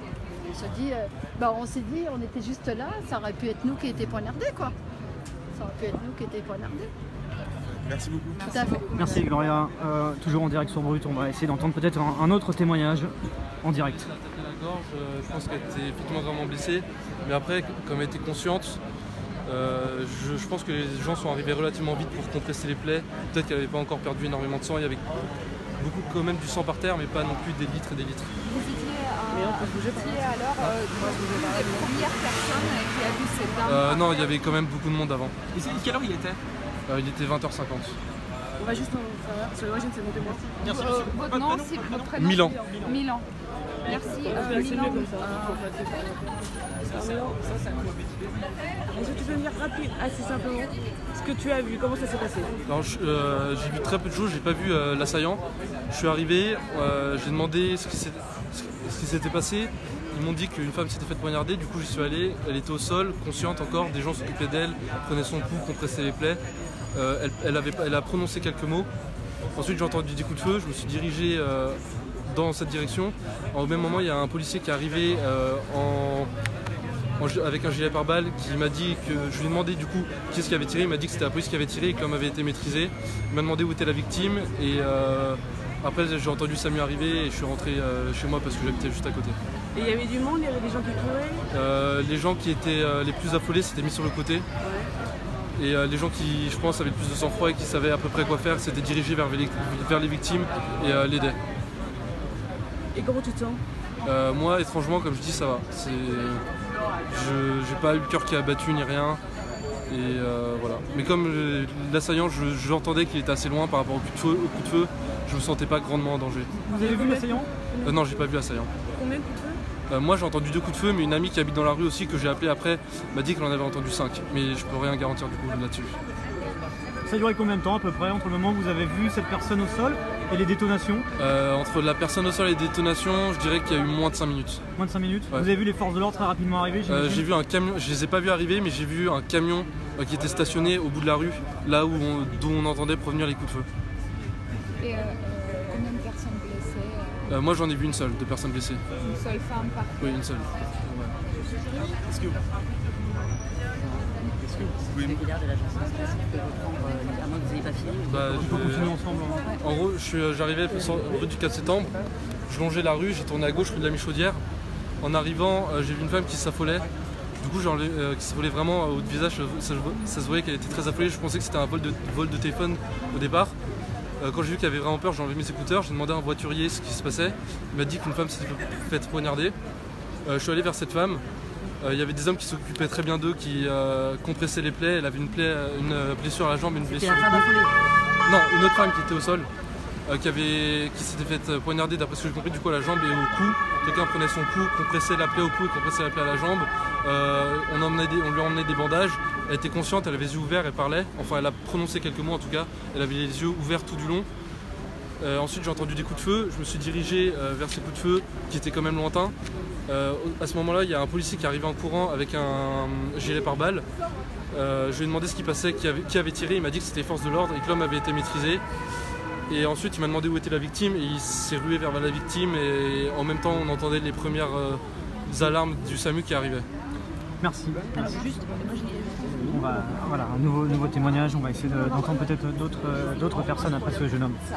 On s'est dit, on était juste là, ça aurait pu être nous qui étions poignardés, quoi. Ça aurait pu être nous qui étions poignardés. Merci beaucoup. Tout à fait. Merci Gloria. Toujours en direct sur Brut, on va essayer d'entendre peut-être un autre témoignage en direct. La gorge, je pense qu'elle était effectivement vraiment blessée, mais après, comme elle était consciente, je pense que les gens sont arrivés relativement vite pour compresser les plaies. Peut-être qu'elle n'avait pas encore perdu énormément de sang, il y avait beaucoup quand même du sang par terre, mais pas non plus des litres et des litres. Vous étiez alors une des premières personnes qui a vu cette dame? Non, il y avait quand même beaucoup de monde avant. Et quelle heure il était? Il était 20h50. On va juste savoir, parce que l'origine c'est mon témoin. Merci monsieur. Votre nom, c'est votre prénom? Milan. Milan. Merci Milan. Est-ce que tu peux me dire rapide, assez simplement, ce que tu as vu, comment ça s'est passé? J'ai vu très peu de choses, j'ai pas vu l'assaillant. Je suis arrivé, j'ai demandé ce qui s'était passé. Ils m'ont dit qu'une femme s'était faite poignarder, du coup j'y suis allé, elle était au sol, consciente encore, des gens s'occupaient d'elle, prenaient son pouls, compressaient les plaies. Elle a prononcé quelques mots, Ensuite j'ai entendu des coups de feu, je me suis dirigé dans cette direction. Au même moment il y a un policier qui est arrivé avec un gilet pare-balles qui m'a dit que je lui ai demandé du coup qui est-ce qui avait tiré. Il m'a dit que c'était la police qui avait tiré et que l'homme avait été maîtrisé. Il m'a demandé où était la victime et après j'ai entendu Samu arriver et je suis rentré chez moi parce que j'habitais juste à côté. Et il y avait du monde, il y avait des gens qui couraient? Les gens qui étaient les plus affolés s'étaient mis sur le côté. Et les gens qui, je pense, avaient le plus de sang-froid et qui savaient à peu près quoi faire, s'étaient dirigés vers les victimes et l'aidaient. Et comment tu te sens? Moi, étrangement, comme je dis, ça va. J'ai pas eu le cœur qui a battu ni rien. Et voilà. Mais comme l'assaillant, j'entendais qu'il était assez loin par rapport au coup de feu, je me sentais pas grandement en danger. Vous avez vu l'assaillant? Non, j'ai pas vu l'assaillant. Combien de coups de feu? Moi j'ai entendu 2 coups de feu, mais une amie qui habite dans la rue aussi, que j'ai appelée après, m'a dit qu'elle en avait entendu 5. Mais je peux rien garantir du coup là-dessus. Ça a duré combien de temps à peu près entre le moment où vous avez vu cette personne au sol et les détonations? Entre la personne au sol et les détonations, je dirais qu'il y a eu moins de 5 minutes. Moins de 5 minutes? Ouais. Vous avez vu les forces de l'ordre très rapidement arriver? J'ai vu un camion, je les ai pas vus arriver, mais j'ai vu un camion qui était stationné au bout de la rue, là d'où on entendait provenir les coups de feu. Et combien de personnes blessées? Moi j'en ai vu une seule, 2 personnes blessées. Une seule femme par Oui, une seule. Est-ce que vous pouvez de l'agence française qui peut reprendre, à moins que vous n'ayez pas fini? On peut continuer ensemble. En gros, j'arrivais rue du 4 septembre, je longeais la rue, j'ai tourné à gauche rue de la Michaudière. En arrivant, j'ai vu une femme qui s'affolait. Du coup, qui s'affolait vraiment au visage, ça se voyait qu'elle était très affolée. Je pensais que c'était un vol de téléphone au départ. Quand j'ai vu qu'elle avait vraiment peur, j'ai enlevé mes écouteurs, j'ai demandé à un voiturier ce qui se passait. Il m'a dit qu'une femme s'était faite poignarder. Je suis allé vers cette femme. Il y avait des hommes qui s'occupaient très bien d'eux, qui compressaient les plaies. Elle avait une blessure à la jambe et une blessure au cou. Non, une autre femme qui était au sol, qui s'était faite poignarder d'après ce que j'ai compris, du coup à la jambe et au cou. Quelqu'un prenait son cou, compressait la plaie au cou et compressait la plaie à la jambe. On lui emmenait des bandages. Elle était consciente, elle avait les yeux ouverts, elle parlait. Enfin, elle a prononcé quelques mots en tout cas. Elle avait les yeux ouverts tout du long. Ensuite, j'ai entendu des coups de feu. Je me suis dirigé vers ces coups de feu qui étaient quand même lointains. À ce moment-là, il y a un policier qui est arrivé en courant avec un gilet pare-balles. Je lui ai demandé ce qui passait, qui avait tiré. Il m'a dit que c'était les forces de l'ordre et que l'homme avait été maîtrisé. Et ensuite, il m'a demandé où était la victime et il s'est rué vers la victime. Et en même temps, on entendait les premières alarmes du SAMU qui arrivaient. Merci. On va, voilà, un nouveau témoignage. On va essayer d'entendre peut-être d'autres personnes après ce jeune homme.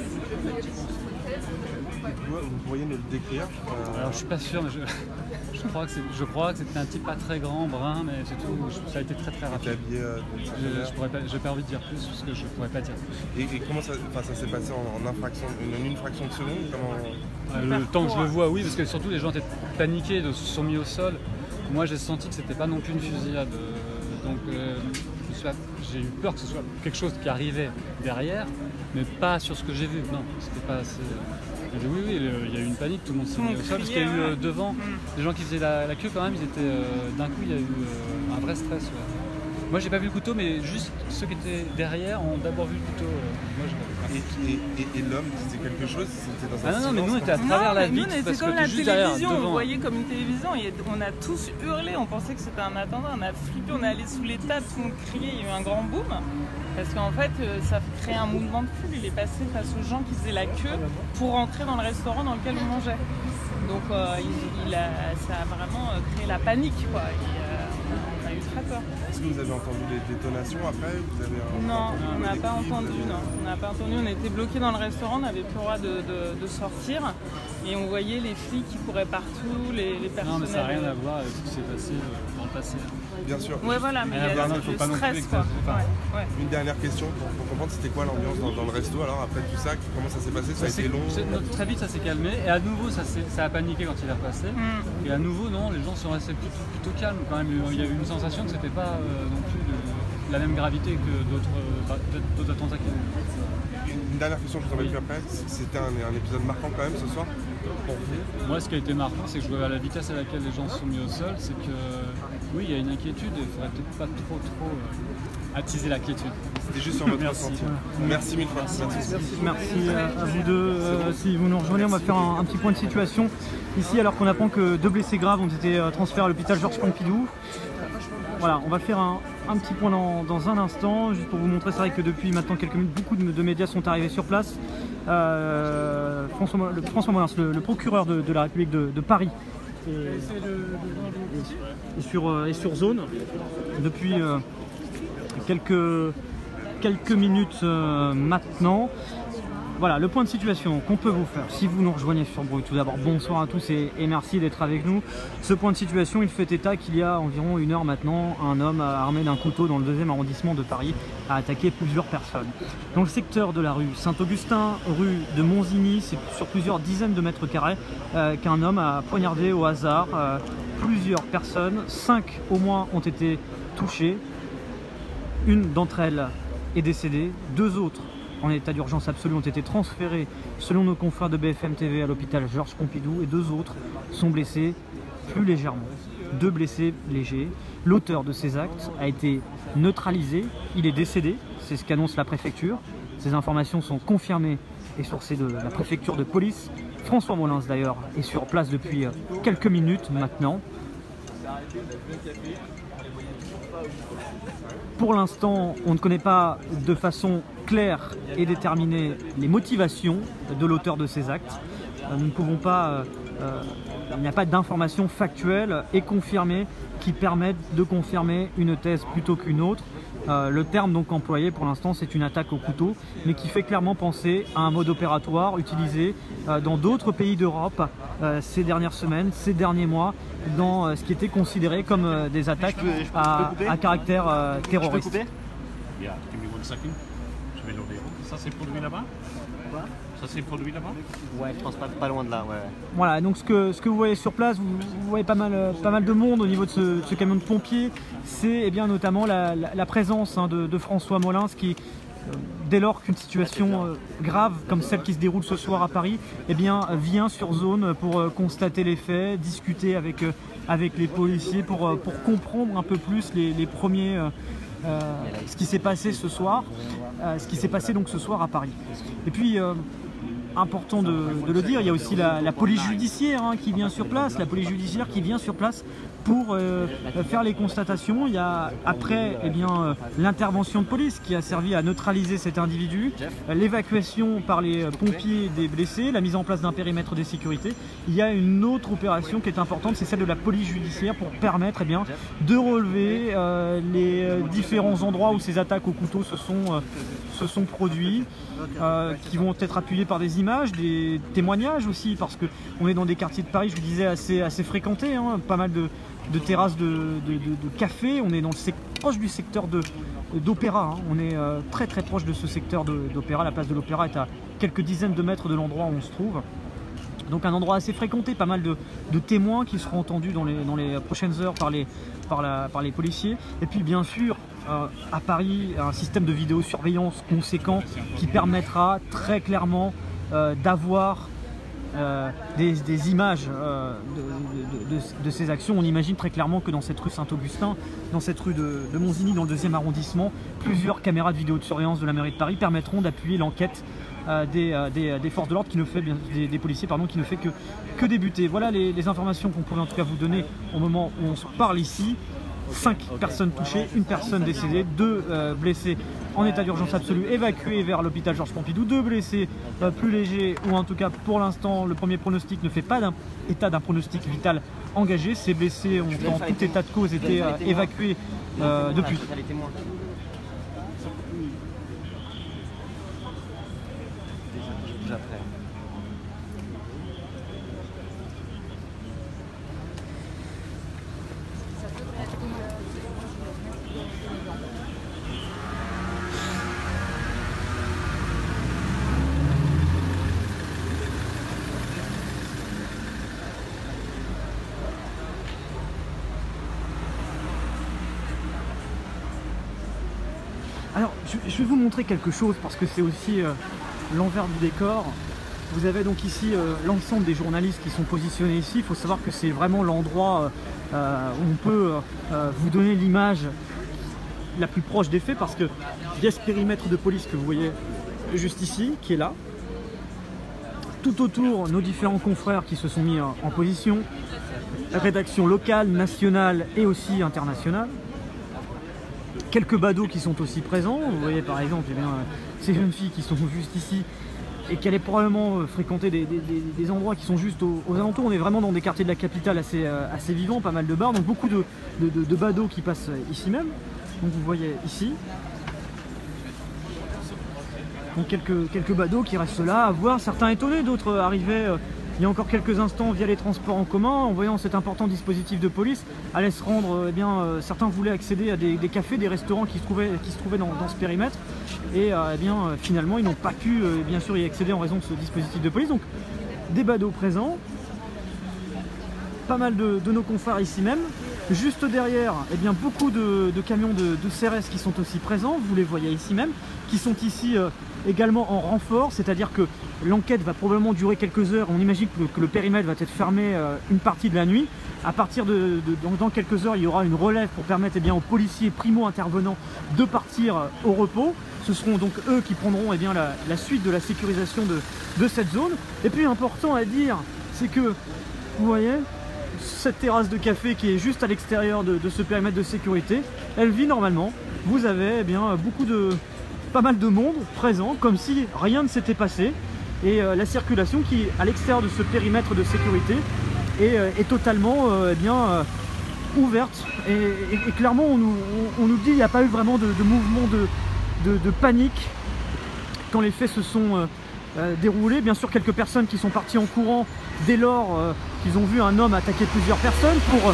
Vous pourriez nous le décrire? Alors je suis pas sûr, mais je crois que c'était un type pas très grand, brun, mais c'est tout. Ça a été très rapide. J'ai pas envie de dire plus parce que je pourrais pas dire plus. Et comment ça s'est passé en une fraction de seconde? Le temps que je le vois, oui, parce que surtout les gens étaient paniqués, se sont mis au sol. Moi j'ai senti que c'était pas non plus une fusillade, donc j'ai eu peur que ce soit quelque chose qui arrivait derrière, mais pas sur ce que j'ai vu. Non, c'était pas assez. Oui, il y a eu une panique, tout le monde s'est mis au sol, parce qu'il y a eu devant des gens qui faisaient la queue quand même, ils étaient d'un coup il y a eu un vrai stress. Ouais. Moi j'ai pas vu le couteau, mais juste ceux qui étaient derrière ont d'abord vu le couteau. Moi, et l'homme disait quelque chose? Non, mais nous on était à travers la vitre, nous, parce comme que la juste télévision, derrière, on voyait comme une télévision, et on a tous hurlé, on pensait que c'était un attentat, on a flippé, on est allé sous les tables, tout le monde criait, il y a eu un grand boom. Parce qu'en fait, ça créait un mouvement de foule, il est passé face aux gens qui faisaient la queue pour rentrer dans le restaurant dans lequel on mangeait. Donc ça a vraiment créé la panique, quoi. On a eu très peur. Est-ce que vous avez entendu les détonations après? Non, on n'a pas entendu. Non. On n'a pas entendu. On était bloqués dans le restaurant, on n'avait plus le droit de sortir. Et on voyait les flics qui couraient partout, les personnels. Non, mais ça n'a rien à voir avec ce qui s'est passé dans le passé. Bien sûr. Ouais, voilà, mais il y a le stress, quoi. Ouais. Une dernière question pour comprendre, c'était quoi l'ambiance dans le resto alors après tout ça? Comment ça s'est passé? Ça a été long? Très vite, ça s'est calmé. Et à nouveau, ça a paniqué quand il est repassé. Et à nouveau, non, les gens sont restés plutôt calmes quand même. Il y a eu une sensation que c'était pas non plus la même gravité que d'autres attentats qu'il y a eu. Une dernière question, je vous en ai plus après. C'était un épisode marquant quand même ce soir pour vous? Moi, ce qui a été marquant, c'est que je vois à la vitesse à laquelle les gens se sont mis au sol, c'est que Oui, il y a une inquiétude, il ne faudrait peut-être pas trop attiser l'inquiétude. C'était juste sur votre ressenti. Merci mille fois. Merci à vous deux. Si vous nous rejoignez, on va faire un petit point de situation ici, alors qu'on apprend que 2 blessés graves ont été transférés à l'hôpital Georges Pompidou. Voilà, on va faire un petit point dans un instant, juste pour vous montrer. C'est vrai que depuis maintenant quelques minutes, beaucoup de médias sont arrivés sur place. François Molins, le procureur de la République de Paris, est sur zone depuis quelques minutes maintenant. Voilà le point de situation qu'on peut vous faire si vous nous rejoignez sur Brut. Tout d'abord, bonsoir à tous et merci d'être avec nous. Ce point de situation, il fait état qu'il y a environ 1 heure maintenant, un homme armé d'un couteau dans le 2e arrondissement de Paris a attaqué plusieurs personnes. Dans le secteur de la rue Saint-Augustin, rue de Monsigny, c'est sur plusieurs dizaines de mètres carrés qu'un homme a poignardé au hasard plusieurs personnes. 5 au moins ont été touchées. Une d'entre elles est décédée, 2 autres en état d'urgence absolue ont été transférés selon nos confrères de BFM TV à l'hôpital Georges Pompidou, et 2 autres sont blessés plus légèrement. 2 blessés légers. L'auteur de ces actes a été neutralisé, il est décédé, c'est ce qu'annonce la préfecture. Ces informations sont confirmées et sourcées de la préfecture de police. François Molins d'ailleurs est sur place depuis quelques minutes maintenant. Pour l'instant, on ne connaît pas de façon claire et déterminée les motivations de l'auteur de ces actes. Nous ne pouvons pas, il n'y a pas d'informations factuelles et confirmées qui permettent de confirmer une thèse plutôt qu'une autre. Le terme donc employé pour l'instant, c'est une attaque au couteau, mais qui fait clairement penser à un mode opératoire utilisé dans d'autres pays d'Europe ces dernières semaines, ces derniers mois, dans ce qui était considéré comme des attaques à caractère terroriste. Je vais l'ouvrir. Ça c'est produit là-bas? Ça c'est produit là-bas? Ouais, je pense pas loin de là. Ouais. Voilà, donc ce que vous voyez sur place, vous voyez pas mal de monde au niveau de ce camion de pompiers. C'est eh bien notamment la présence de François Molins qui, dès lors qu'une situation grave comme celle qui se déroule ce soir à Paris, eh bien, vient sur zone pour constater les faits, discuter avec les policiers pour comprendre un peu plus les premiers... ce qui s'est passé ce soir, ce qui s'est passé donc ce soir à Paris. Et puis, important de le dire, il y a aussi la police judiciaire qui vient sur place, pour faire les constatations. Il y a après l'intervention de police qui a servi à neutraliser cet individu, l'évacuation par les pompiers des blessés, la mise en place d'un périmètre de sécurité. Il y a une autre opération qui est importante, c'est celle de la police judiciaire pour permettre de relever les différents endroits où ces attaques au couteau se sont produits, qui vont être appuyés par des images, des témoignages aussi, parce qu'on est dans des quartiers de Paris, je vous disais, assez fréquentés, pas mal de terrasses de café. On est proche du secteur d'Opéra, on est très proche de ce secteur d'Opéra. La place de l'Opéra est à quelques dizaines de mètres de l'endroit où on se trouve. Donc un endroit assez fréquenté, pas mal de témoins qui seront entendus dans les prochaines heures par les policiers. Et puis bien sûr, à Paris, un système de vidéosurveillance conséquent qui permettra très clairement d'avoir des images de ces actions. On imagine très clairement que dans cette rue Saint-Augustin, dans cette rue de Monsigny, dans le 2e arrondissement, plusieurs caméras de vidéosurveillance de la mairie de Paris permettront d'appuyer l'enquête des forces de l'ordre, des policiers qui ne fait que débuter. Voilà les informations qu'on pouvait en tout cas vous donner au moment où on se parle ici. 5 personnes touchées, 1 personne décédée, 2 blessés en état d'urgence absolue évacués vers l'hôpital Georges Pompidou, 2 blessés plus légers, ou en tout cas pour l'instant le premier pronostic ne fait pas état d'un pronostic vital engagé. Ces blessés ont en tout état de cause été évacués depuis. Alors, je vais vous montrer quelque chose parce que c'est aussi l'envers du décor. Vous avez donc ici l'ensemble des journalistes qui sont positionnés ici. Il faut savoir que c'est vraiment l'endroit où on peut vous donner l'image la plus proche des faits, parce qu'il y a ce périmètre de police que vous voyez juste ici, qui est là. Tout autour, nos différents confrères qui se sont mis en position, rédaction locale, nationale et aussi internationale. Quelques badauds qui sont aussi présents. Vous voyez par exemple ces jeunes filles qui sont juste ici et qui allaient probablement fréquenter des endroits qui sont juste aux alentours. On est vraiment dans des quartiers de la capitale assez vivants, pas mal de bars, donc beaucoup de badauds qui passent ici même. Donc vous voyez ici. Donc quelques badauds qui restent là à voir, certains étonnés, d'autres arrivaient il y a encore quelques instants via les transports en commun, en voyant cet important dispositif de police, allaient se rendre, certains voulaient accéder à des cafés, des restaurants qui se trouvaient dans ce périmètre, et finalement ils n'ont pas pu bien sûr y accéder en raison de ce dispositif de police. Donc des badauds présents, pas mal de nos confrères ici même. Juste derrière, beaucoup de camions de CRS qui sont aussi présents, vous les voyez ici même, qui sont ici également en renfort, c'est-à-dire que l'enquête va probablement durer quelques heures. On imagine que le périmètre va être fermé une partie de la nuit. À partir dans quelques heures, il y aura une relève pour permettre aux policiers primo-intervenants de partir au repos. Ce seront donc eux qui prendront la suite de la sécurisation de cette zone. Et puis important à dire, c'est que, vous voyez, cette terrasse de café qui est juste à l'extérieur de ce périmètre de sécurité, elle vit normalement. Vous avez pas mal de monde présent, comme si rien ne s'était passé. Et la circulation qui, à l'extérieur de ce périmètre de sécurité, est totalement ouverte. Et clairement, on nous dit qu'il n'y a pas eu vraiment de mouvement de panique quand les faits se sont déroulés. Bien sûr, quelques personnes qui sont parties en courant dès lors qu'ils ont vu un homme attaquer plusieurs personnes pour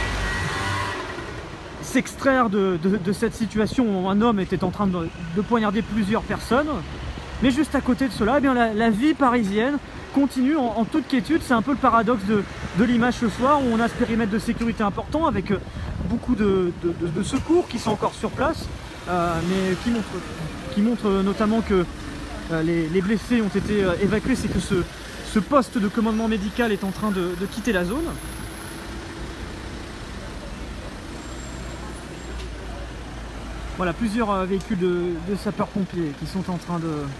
s'extraire de cette situation où un homme était en train de poignarder plusieurs personnes. Mais juste à côté de cela, la vie parisienne continue en toute quiétude. C'est un peu le paradoxe de l'image ce soir, où on a ce périmètre de sécurité important avec beaucoup de secours qui sont encore sur place, mais qui montrent notamment que les blessés ont été évacués. C'est que ce poste de commandement médical est en train de quitter la zone. Voilà, plusieurs véhicules de sapeurs-pompiers qui sont en train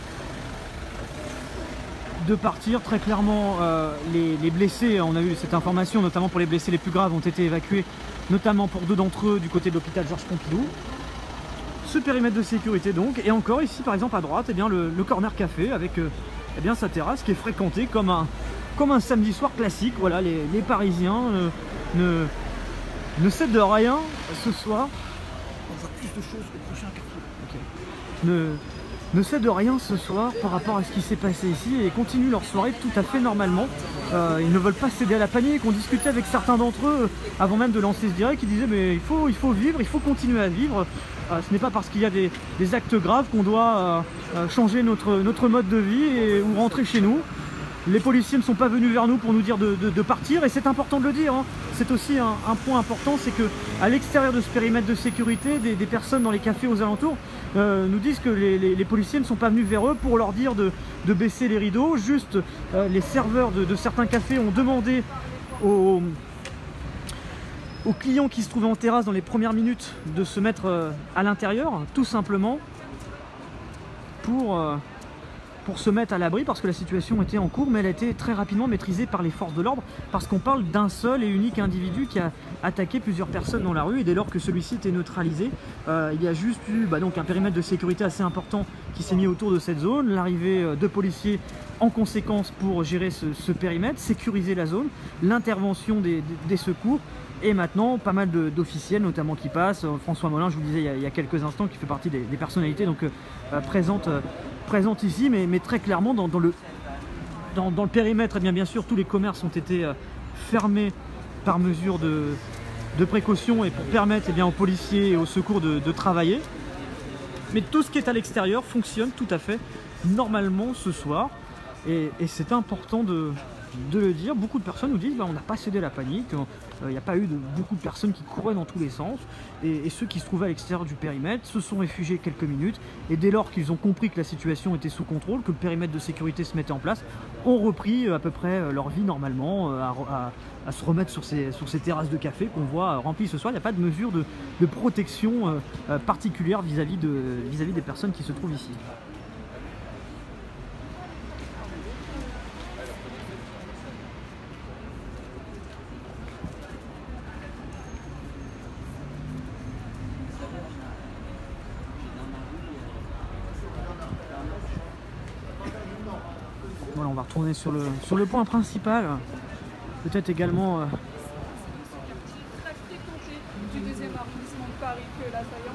de partir. Très clairement, les blessés, on a eu cette information, notamment pour les blessés les plus graves, ont été évacués, notamment pour 2 d'entre eux du côté de l'hôpital Georges Pompidou. Ce périmètre de sécurité donc, et encore ici par exemple à droite, le Corner Café avec sa terrasse qui est fréquentée comme un samedi soir classique. Voilà, les Parisiens ne cèdent de rien ce soir. On voit plus de choses au prochain carrefour. Ne cèdent de rien ce soir par rapport à ce qui s'est passé ici et continuent leur soirée tout à fait normalement. Ils ne veulent pas céder à la panique. On discutait avec certains d'entre eux avant même de lancer ce direct, qui disaient mais il faut vivre, il faut continuer à vivre. Ce n'est pas parce qu'il y a des actes graves qu'on doit changer notre mode de vie ou rentrer chez nous. Les policiers ne sont pas venus vers nous pour nous dire de partir, et c'est important de le dire. C'est aussi un point important, c'est qu'à l'extérieur de ce périmètre de sécurité, des personnes dans les cafés aux alentours nous disent que les policiers ne sont pas venus vers eux pour leur dire de baisser les rideaux. Juste les serveurs de certains cafés ont demandé aux clients qui se trouvaient en terrasse dans les premières minutes de se mettre à l'intérieur, tout simplement pour se mettre à l'abri, parce que la situation était en cours, mais elle a été très rapidement maîtrisée par les forces de l'ordre, parce qu'on parle d'un seul et unique individu qui a attaqué plusieurs personnes dans la rue, et dès lors que celui-ci était neutralisé, il y a juste eu donc un périmètre de sécurité assez important qui s'est mis autour de cette zone, l'arrivée de policiers en conséquence pour gérer ce périmètre, sécuriser la zone, l'intervention des secours, et maintenant pas mal d'officiels notamment qui passent. François Molin, je vous le disais il y a quelques instants, qui fait partie des personnalités donc présentes ici, mais très clairement dans le périmètre, bien sûr tous les commerces ont été fermés par mesure de précaution et pour permettre aux policiers et aux secours de travailler. Mais tout ce qui est à l'extérieur fonctionne tout à fait normalement ce soir, et c'est important de de le dire. Beaucoup de personnes nous disent on n'a pas cédé à la panique, il n'y a pas eu beaucoup de personnes qui couraient dans tous les sens, et ceux qui se trouvaient à l'extérieur du périmètre se sont réfugiés quelques minutes, et dès lors qu'ils ont compris que la situation était sous contrôle, que le périmètre de sécurité se mettait en place, ont repris à peu près leur vie normalement, à se remettre sur ces terrasses de café qu'on voit remplies ce soir. Il n'y a pas de mesure de protection particulière vis-à-vis des personnes qui se trouvent ici. Voilà, on va retourner sur le point principal. Peut-être également... Très fréquenté du deuxième arrondissement de Paris que l'assaillant.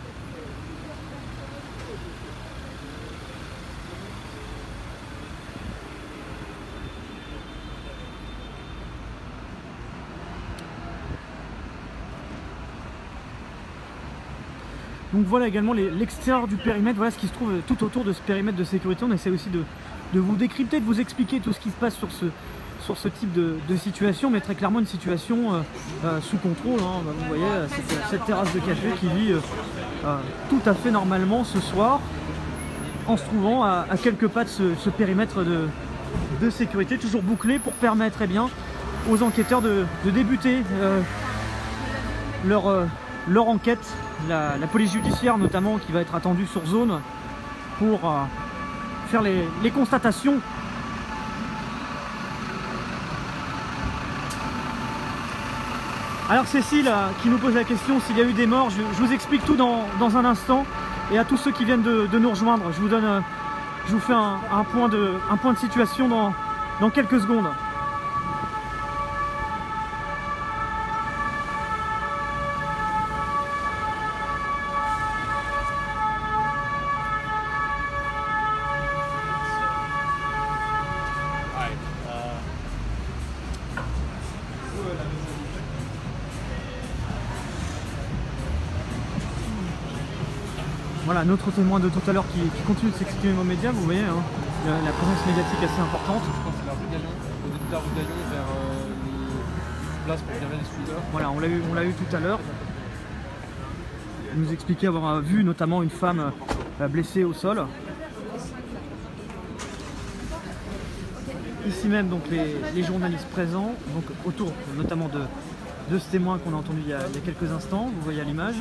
Donc voilà également l'extérieur du périmètre, voilà ce qui se trouve tout autour de ce périmètre de sécurité. On essaie aussi de vous décrypter, de vous expliquer tout ce qui se passe sur ce type de situation, mais très clairement une situation sous contrôle. Hein. Vous voyez cette terrasse de café qui vit tout à fait normalement ce soir, en se trouvant à quelques pas de ce périmètre de sécurité, toujours bouclé pour permettre aux enquêteurs de débuter leur enquête. La police judiciaire notamment qui va être attendue sur zone pour faire les constatations. Alors Cécile qui nous pose la question s'il y a eu des morts, je vous explique tout dans un instant, et à tous ceux qui viennent de nous rejoindre, je vous fais un point de situation dans quelques secondes. Voilà, notre témoin de tout à l'heure qui continue de s'exprimer aux médias, vous voyez, hein, la présence médiatique assez importante. Je pense que c'est la rue Gallon, au début de la rue Gallon vers les places pour garer les scooters. Voilà, on l'a eu tout à l'heure. Il nous expliquait avoir vu notamment une femme blessée au sol. Ici même, donc les journalistes présents, donc autour notamment de ce témoin qu'on a entendu il y a quelques instants, vous voyez à l'image.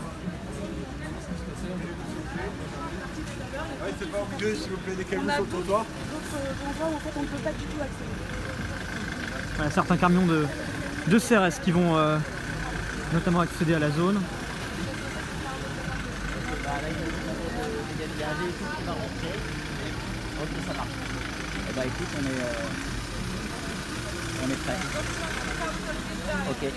C'est pas obligé, s'il vous plaît, des camions sur le trottoir. D'autres endroits où en fait on ne peut pas du tout accéder. Voilà, certains camions de CRS qui vont notamment accéder à la zone. Ok, ça marche. Eh bah écoute, on est prêt. Ok.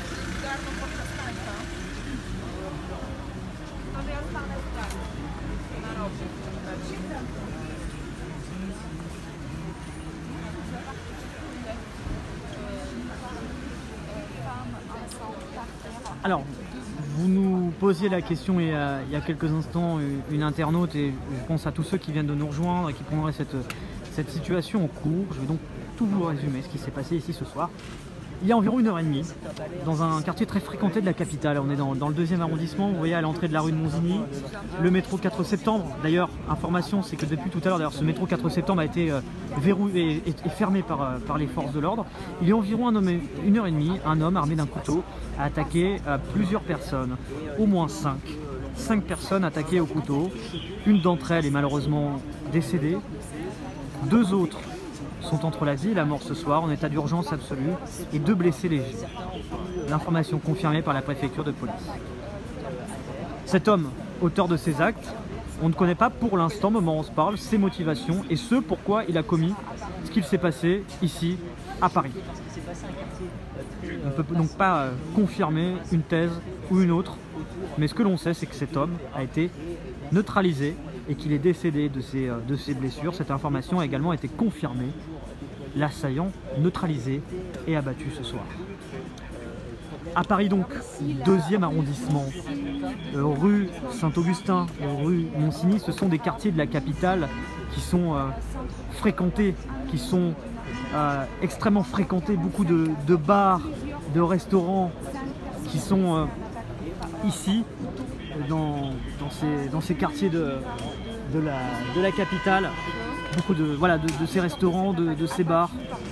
Alors, vous nous posiez la question il y a quelques instants, une internaute, et je pense à tous ceux qui viennent de nous rejoindre et qui prendraient cette situation en cours. Je vais donc tout vous résumer ce qui s'est passé ici ce soir. Il y a environ 1h30, dans un quartier très fréquenté de la capitale. On est dans le 2e arrondissement, vous voyez à l'entrée de la rue de Monsigny, le métro 4 septembre. D'ailleurs, information, c'est que depuis tout à l'heure, ce métro 4 septembre a été verrouillé et fermé par les forces de l'ordre. Il y a environ 1h30, un homme armé d'un couteau a attaqué plusieurs personnes, au moins 5. 5 personnes attaquées au couteau. Une d'entre elles est malheureusement décédée. 2 autres sont entre la vie et la mort ce soir, en état d'urgence absolue, et 2 blessés légers. L'information confirmée par la préfecture de police. Cet homme, auteur de ces actes, on ne connaît pas pour l'instant, au moment où on se parle, ses motivations et ce pourquoi il a commis ce qu'il s'est passé ici à Paris. On ne peut donc pas confirmer une thèse ou une autre, mais ce que l'on sait, c'est que cet homme a été neutralisé et qu'il est décédé de ses blessures. Cette information a également été confirmée. L'assaillant neutralisé et abattu ce soir. À Paris donc, 2e arrondissement, rue Saint-Augustin et rue Monsigny, ce sont des quartiers de la capitale qui sont fréquentés, qui sont extrêmement fréquenté, beaucoup de bars, de restaurants qui sont ici, dans ces quartiers de la capitale. Beaucoup de ces restaurants, de ces bars.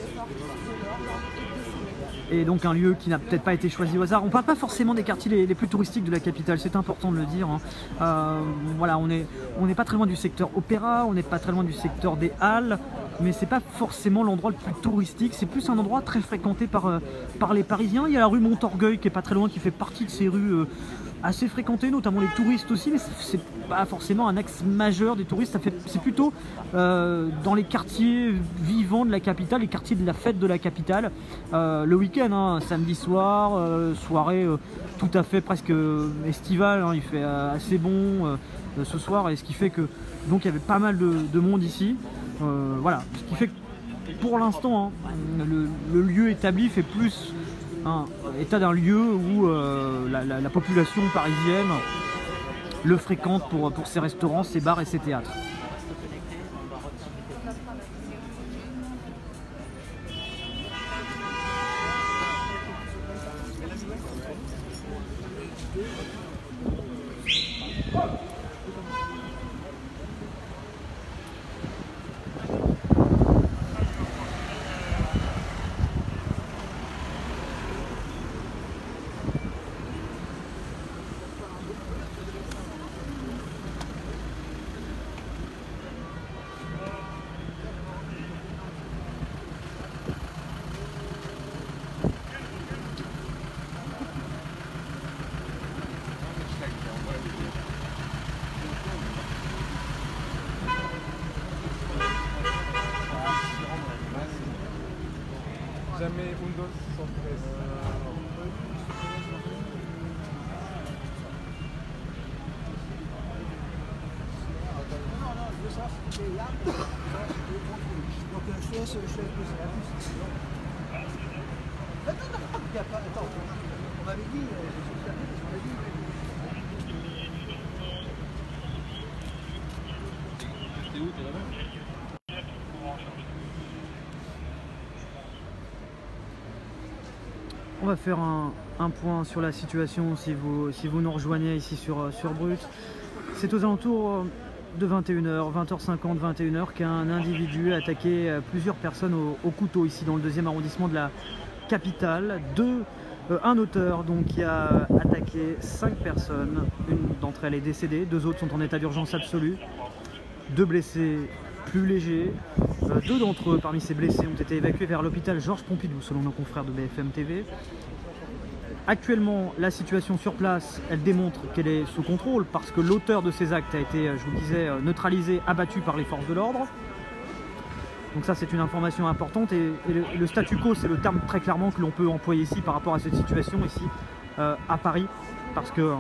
Et donc un lieu qui n'a peut-être pas été choisi au hasard. On ne parle pas forcément des quartiers les plus touristiques de la capitale, c'est important de le dire. Hein. Voilà, on n'est pas très loin du secteur Opéra, on n'est pas très loin du secteur des Halles, mais c'est pas forcément l'endroit le plus touristique, c'est plus un endroit très fréquenté par les Parisiens. Il y a la rue Montorgueil qui est pas très loin, qui fait partie de ces rues assez fréquentées, notamment les touristes aussi, mais c'est pas forcément un axe majeur des touristes, c'est plutôt dans les quartiers vivants de la capitale, les quartiers de la fête de la capitale, le week-end, hein, samedi soir, soirée tout à fait presque estivale, hein, il fait assez bon ce soir, et ce qui fait que donc il y avait pas mal de monde ici, voilà, ce qui fait que pour l'instant hein, le lieu établi fait plus état d'un lieu où la population parisienne le fréquente pour ses restaurants, ses bars et ses théâtres. Jamais Windows sans presse. Attends, on m'avait dit, T'es où? T'es là-bas? On va faire un point sur la situation si vous nous rejoignez ici sur Brut. C'est aux alentours de 21h, 20h50, 21h qu'un individu a attaqué plusieurs personnes au couteau ici dans le 2e arrondissement de la capitale. Un auteur donc qui a attaqué 5 personnes, une d'entre elles est décédée, 2 autres sont en état d'urgence absolue, 2 blessés plus légers, 2 d'entre eux parmi ces blessés ont été évacués vers l'hôpital Georges Pompidou selon nos confrères de BFM TV. Actuellement, la situation sur place, elle démontre qu'elle est sous contrôle parce que l'auteur de ces actes a été, je vous le disais, neutralisé, abattu par les forces de l'ordre. Donc ça, c'est une information importante et le statu quo, c'est le terme très clairement que l'on peut employer ici par rapport à cette situation ici à Paris, parce que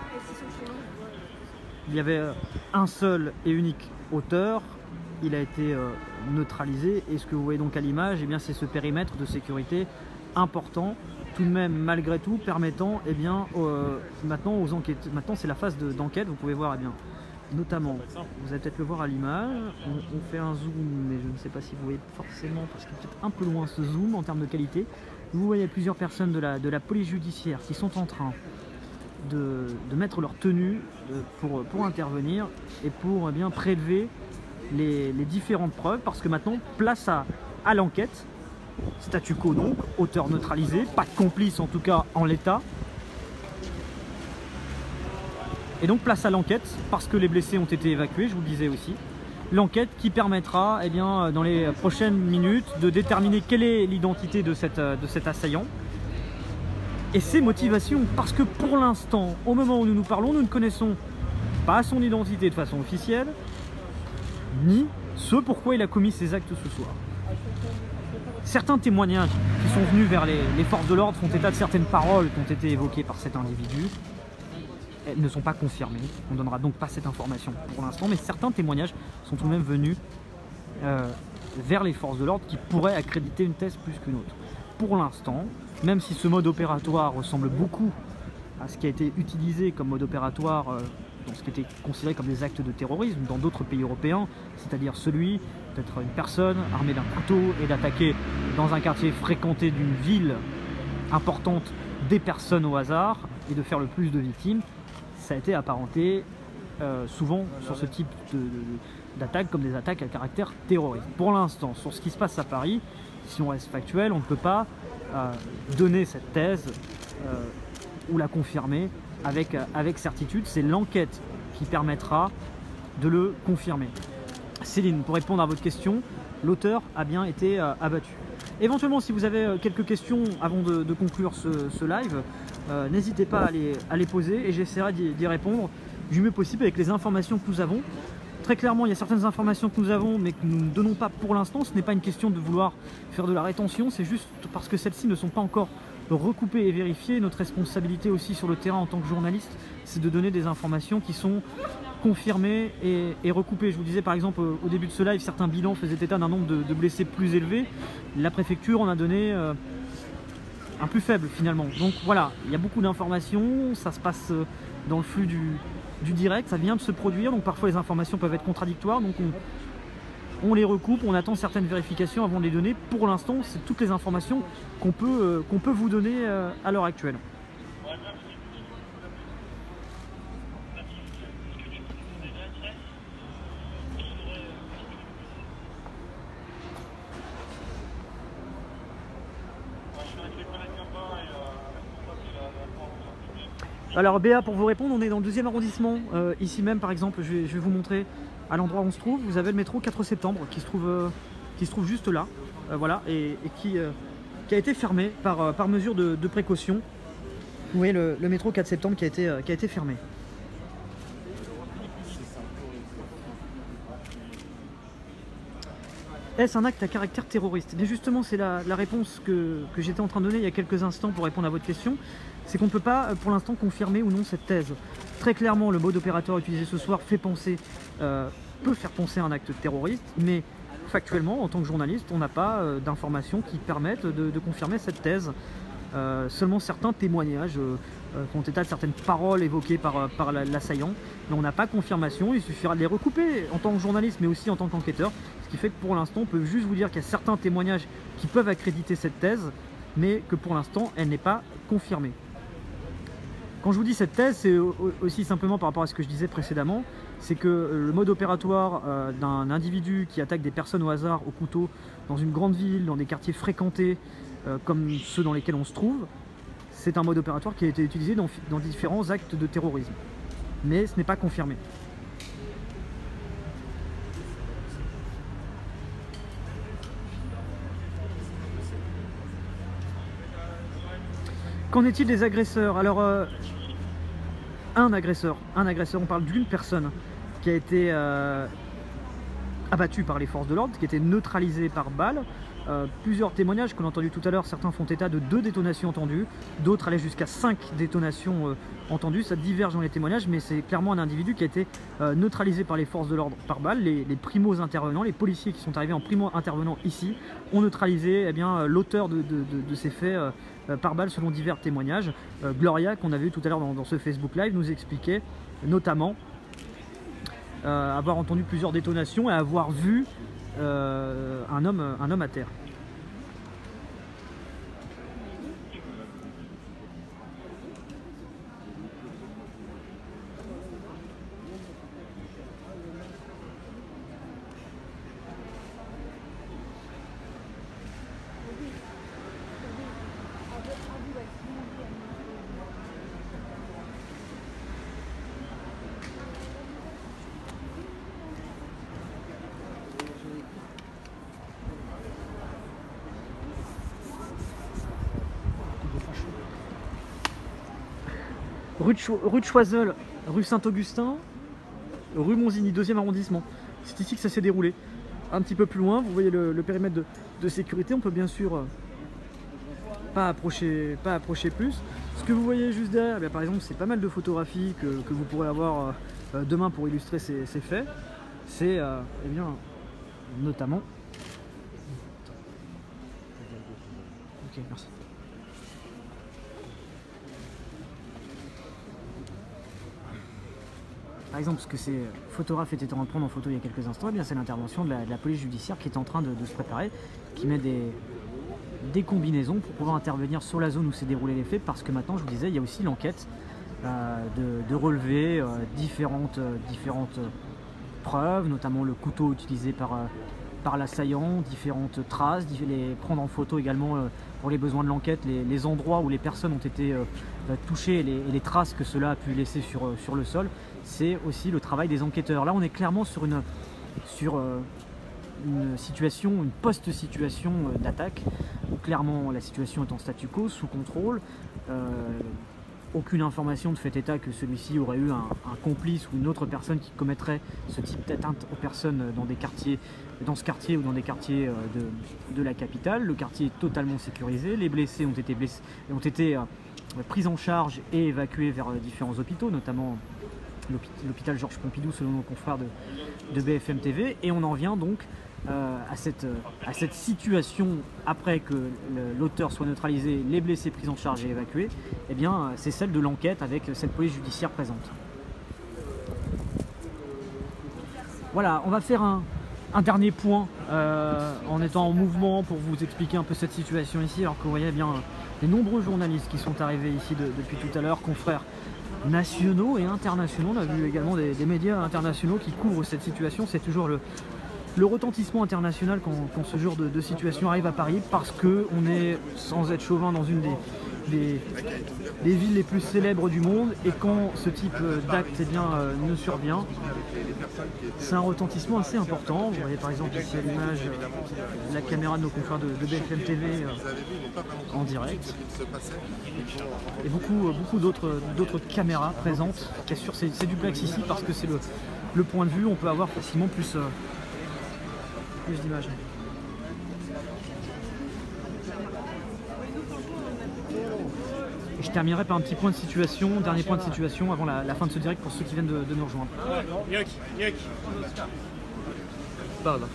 il y avait un seul et unique auteur, il a été neutralisé et ce que vous voyez donc à l'image, eh bien c'est ce périmètre de sécurité important, tout de même malgré tout permettant maintenant aux enquêtes, maintenant c'est la phase d'enquête, vous pouvez voir notamment, vous allez peut-être le voir à l'image, on fait un zoom mais je ne sais pas si vous voyez forcément parce qu'il est peut-être un peu loin ce zoom en termes de qualité. Vous voyez plusieurs personnes de la police judiciaire qui sont en train de mettre leur tenue pour intervenir et pour prélever les différentes preuves parce que maintenant place à l'enquête, statu quo donc, auteur neutralisé, pas de complice en tout cas en l'état. Et donc place à l'enquête parce que les blessés ont été évacués, je vous le disais aussi. L'enquête qui permettra dans les prochaines minutes de déterminer quelle est l'identité de cet assaillant et ses motivations. Parce que pour l'instant, au moment où nous nous parlons, nous ne connaissons pas son identité de façon officielle, ni ce pourquoi il a commis ces actes ce soir. Certains témoignages qui sont venus vers les forces de l'ordre font état de certaines paroles qui ont été évoquées par cet individu. Elles ne sont pas confirmées, on ne donnera donc pas cette information pour l'instant, mais certains témoignages sont tout de même venus vers les forces de l'ordre qui pourraient accréditer une thèse plus qu'une autre. Pour l'instant, même si ce mode opératoire ressemble beaucoup à ce qui a été utilisé comme mode opératoire dans ce qui était considéré comme des actes de terrorisme dans d'autres pays européens, c'est-à-dire celui d'être une personne armée d'un couteau et d'attaquer dans un quartier fréquenté d'une ville importante des personnes au hasard et de faire le plus de victimes, ça a été apparenté souvent sur ce type d'attaques comme des attaques à caractère terroriste. Pour l'instant, sur ce qui se passe à Paris, si on reste factuel, on ne peut pas donner cette thèse ou la confirmer avec certitude. C'est l'enquête qui permettra de le confirmer. Céline, pour répondre à votre question, l'auteur a bien été abattu. Éventuellement, si vous avez quelques questions avant de conclure ce live, n'hésitez pas à les poser et j'essaierai d'y répondre du mieux possible avec les informations que nous avons. Très clairement, il y a certaines informations que nous avons mais que nous ne donnons pas pour l'instant. Ce n'est pas une question de vouloir faire de la rétention, c'est juste parce que celles-ci ne sont pas encore recoupées et vérifiées. Notre responsabilité aussi sur le terrain en tant que journaliste, c'est de donner des informations qui sont confirmées et recoupées. Je vous disais par exemple au début de ce live, certains bilans faisaient état d'un nombre de blessés plus élevé. La préfecture en a donné un plus faible finalement. Donc voilà, il y a beaucoup d'informations, ça se passe dans le flux du direct, ça vient de se produire, donc parfois les informations peuvent être contradictoires, donc on les recoupe, on attend certaines vérifications avant de les donner. Pour l'instant, c'est toutes les informations qu'on peut vous donner à l'heure actuelle. Alors Béa, pour vous répondre, on est dans le 2e arrondissement, ici même par exemple, je vais vous montrer à l'endroit où on se trouve. Vous avez le métro 4 septembre qui se trouve juste là, voilà, et qui a été fermé par mesure de précaution. Vous voyez le métro 4 septembre qui a été fermé. Est-ce un acte à caractère terroriste? Mais justement, c'est la réponse que j'étais en train de donner il y a quelques instants pour répondre à votre question. C'est qu'on ne peut pas pour l'instant confirmer ou non cette thèse. Très clairement, le mode opératoire utilisé ce soir peut faire penser à un acte terroriste, mais factuellement, en tant que journaliste, on n'a pas d'informations qui permettent de confirmer cette thèse. Seulement certains témoignages font état de certaines paroles évoquées par l'assaillant, mais on n'a pas confirmation. Il suffira de les recouper en tant que journaliste, mais aussi en tant qu'enquêteur, ce qui fait que pour l'instant, on peut juste vous dire qu'il y a certains témoignages qui peuvent accréditer cette thèse, mais que pour l'instant, elle n'est pas confirmée. Quand je vous dis cette thèse, c'est aussi simplement par rapport à ce que je disais précédemment, c'est que le mode opératoire d'un individu qui attaque des personnes au hasard au couteau dans une grande ville, dans des quartiers fréquentés comme ceux dans lesquels on se trouve, c'est un mode opératoire qui a été utilisé dans différents actes de terrorisme. Mais ce n'est pas confirmé. Qu'en est-il des agresseurs? Alors, un agresseur, on parle d'une personne qui a été abattue par les forces de l'ordre, qui a été neutralisée par balle. Plusieurs témoignages qu'on a entendus tout à l'heure, certains font état de 2 détonations entendues, d'autres allaient jusqu'à 5 détonations entendues. Ça diverge dans les témoignages, mais c'est clairement un individu qui a été neutralisé par les forces de l'ordre par balle. Les primos intervenants, les policiers qui sont arrivés en primo intervenant ici, ont neutralisé l'auteur de ces faits par balle selon divers témoignages. Gloria, qu'on avait vu tout à l'heure dans ce Facebook Live, nous expliquait notamment avoir entendu plusieurs détonations et avoir vu un homme à terre. Rue de Choiseul, rue Saint-Augustin, rue Monsigny, 2e arrondissement. C'est ici que ça s'est déroulé. Un petit peu plus loin, vous voyez le périmètre de sécurité. On peut bien sûr pas approcher plus. Ce que vous voyez juste derrière, par exemple, c'est pas mal de photographies que vous pourrez avoir demain pour illustrer ces faits. C'est notamment... Ok, merci. par exemple, ce que ces photographes étaient en train de prendre en photo il y a quelques instants, eh bien c'est l'intervention de la police judiciaire qui est en train de se préparer, qui met des combinaisons pour pouvoir intervenir sur la zone où s'est déroulé les faits, parce que maintenant, je vous disais, il y a aussi l'enquête de relever différentes preuves, notamment le couteau utilisé par l'assaillant, différentes traces, les prendre en photo également pour les besoins de l'enquête, les endroits où les personnes ont été touchées et les traces que cela a pu laisser sur le sol. C'est aussi le travail des enquêteurs. Là, on est clairement sur une situation, une post-situation d'attaque, où clairement la situation est en statu quo, sous contrôle. Aucune information ne fait état que celui-ci aurait eu un complice ou une autre personne qui commettrait ce type d'atteinte aux personnes dans ce quartier ou dans des quartiers de la capitale. Le quartier est totalement sécurisé, les blessés ont été pris en charge et évacués vers différents hôpitaux, notamment l'hôpital Georges Pompidou selon nos confrères de BFM TV, et on en vient donc à cette situation après que l'auteur soit neutralisé, les blessés pris en charge et évacués. Eh bien c'est celle de l'enquête avec cette police judiciaire présente. Voilà, on va faire un dernier point en étant en mouvement pour vous expliquer un peu cette situation ici, alors que vous voyez bien les nombreux journalistes qui sont arrivés ici depuis tout à l'heure, confrères nationaux et internationaux. On a vu également des médias internationaux qui couvrent cette situation. C'est toujours le retentissement international quand ce genre de situation arrive à Paris, parce qu'on est, sans être chauvin, dans une des villes les plus célèbres du monde, et quand ce type d'acte ne survient, c'est un retentissement assez important. Vous voyez par exemple ici à l'image la caméra de nos confrères de BFM TV en direct, et beaucoup d'autres caméras présentes qui assurent ces duplex ici, parce que c'est le point de vue, on peut avoir facilement plus d'images. Et je terminerai par un petit point de situation, dernier point de situation avant la fin de ce direct pour ceux qui viennent de nous rejoindre. Pardon.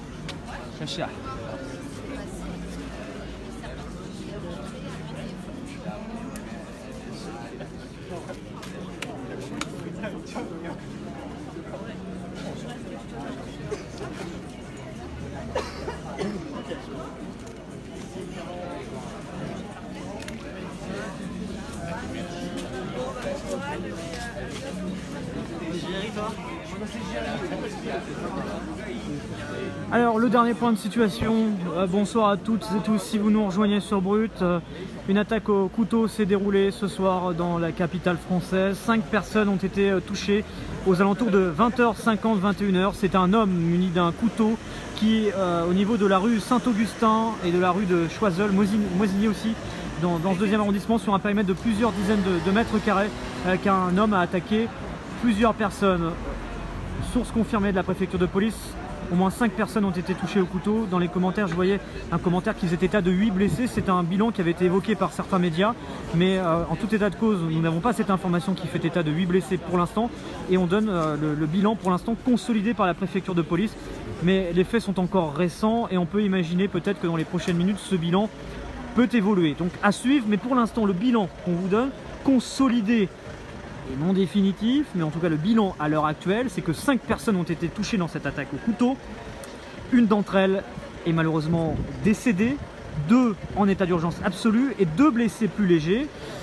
Alors le dernier point de situation, bonsoir à toutes et tous si vous nous rejoignez sur Brut. Une attaque au couteau s'est déroulée ce soir dans la capitale française. 5 personnes ont été touchées aux alentours de 20h50, 21h. C'est un homme muni d'un couteau qui, au niveau de la rue Saint-Augustin et de la rue de Choiseul, Moisinier aussi, dans ce deuxième arrondissement, sur un périmètre de plusieurs dizaines de mètres carrés, qu'un homme a attaqué plusieurs personnes. Source confirmée de la préfecture de police, au moins 5 personnes ont été touchées au couteau. Dans les commentaires, je voyais un commentaire qui faisait état de 8 blessés. C'est un bilan qui avait été évoqué par certains médias, mais en tout état de cause, nous n'avons pas cette information qui fait état de 8 blessés pour l'instant, et on donne le bilan pour l'instant consolidé par la préfecture de police. Mais les faits sont encore récents et on peut imaginer peut-être que dans les prochaines minutes, ce bilan peut évoluer. Donc à suivre, mais pour l'instant, le bilan qu'on vous donne, consolidé et non définitif, mais en tout cas le bilan à l'heure actuelle, c'est que 5 personnes ont été touchées dans cette attaque au couteau. Une d'entre elles est malheureusement décédée, 2 en état d'urgence absolue et 2 blessés plus légers.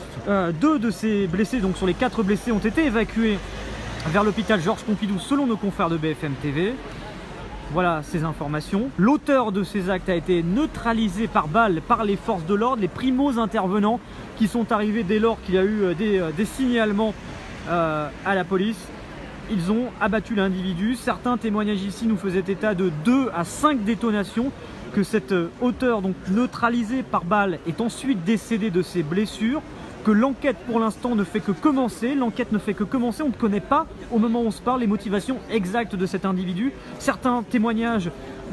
2 de ces blessés, donc sur les 4 blessés, ont été évacués vers l'hôpital Georges Pompidou selon nos confrères de BFM TV. Voilà ces informations. L'auteur de ces actes a été neutralisé par balle par les forces de l'ordre, les primos intervenants qui sont arrivés dès lors qu'il y a eu des signalements à la police. Ils ont abattu l'individu. Certains témoignages ici nous faisaient état de 2 à 5 détonations, que cet auteur, donc neutralisé par balle, est ensuite décédé de ses blessures, que l'enquête pour l'instant ne fait que commencer. L'enquête ne fait que commencer, on ne connaît pas au moment où on se parle les motivations exactes de cet individu. Certains témoignages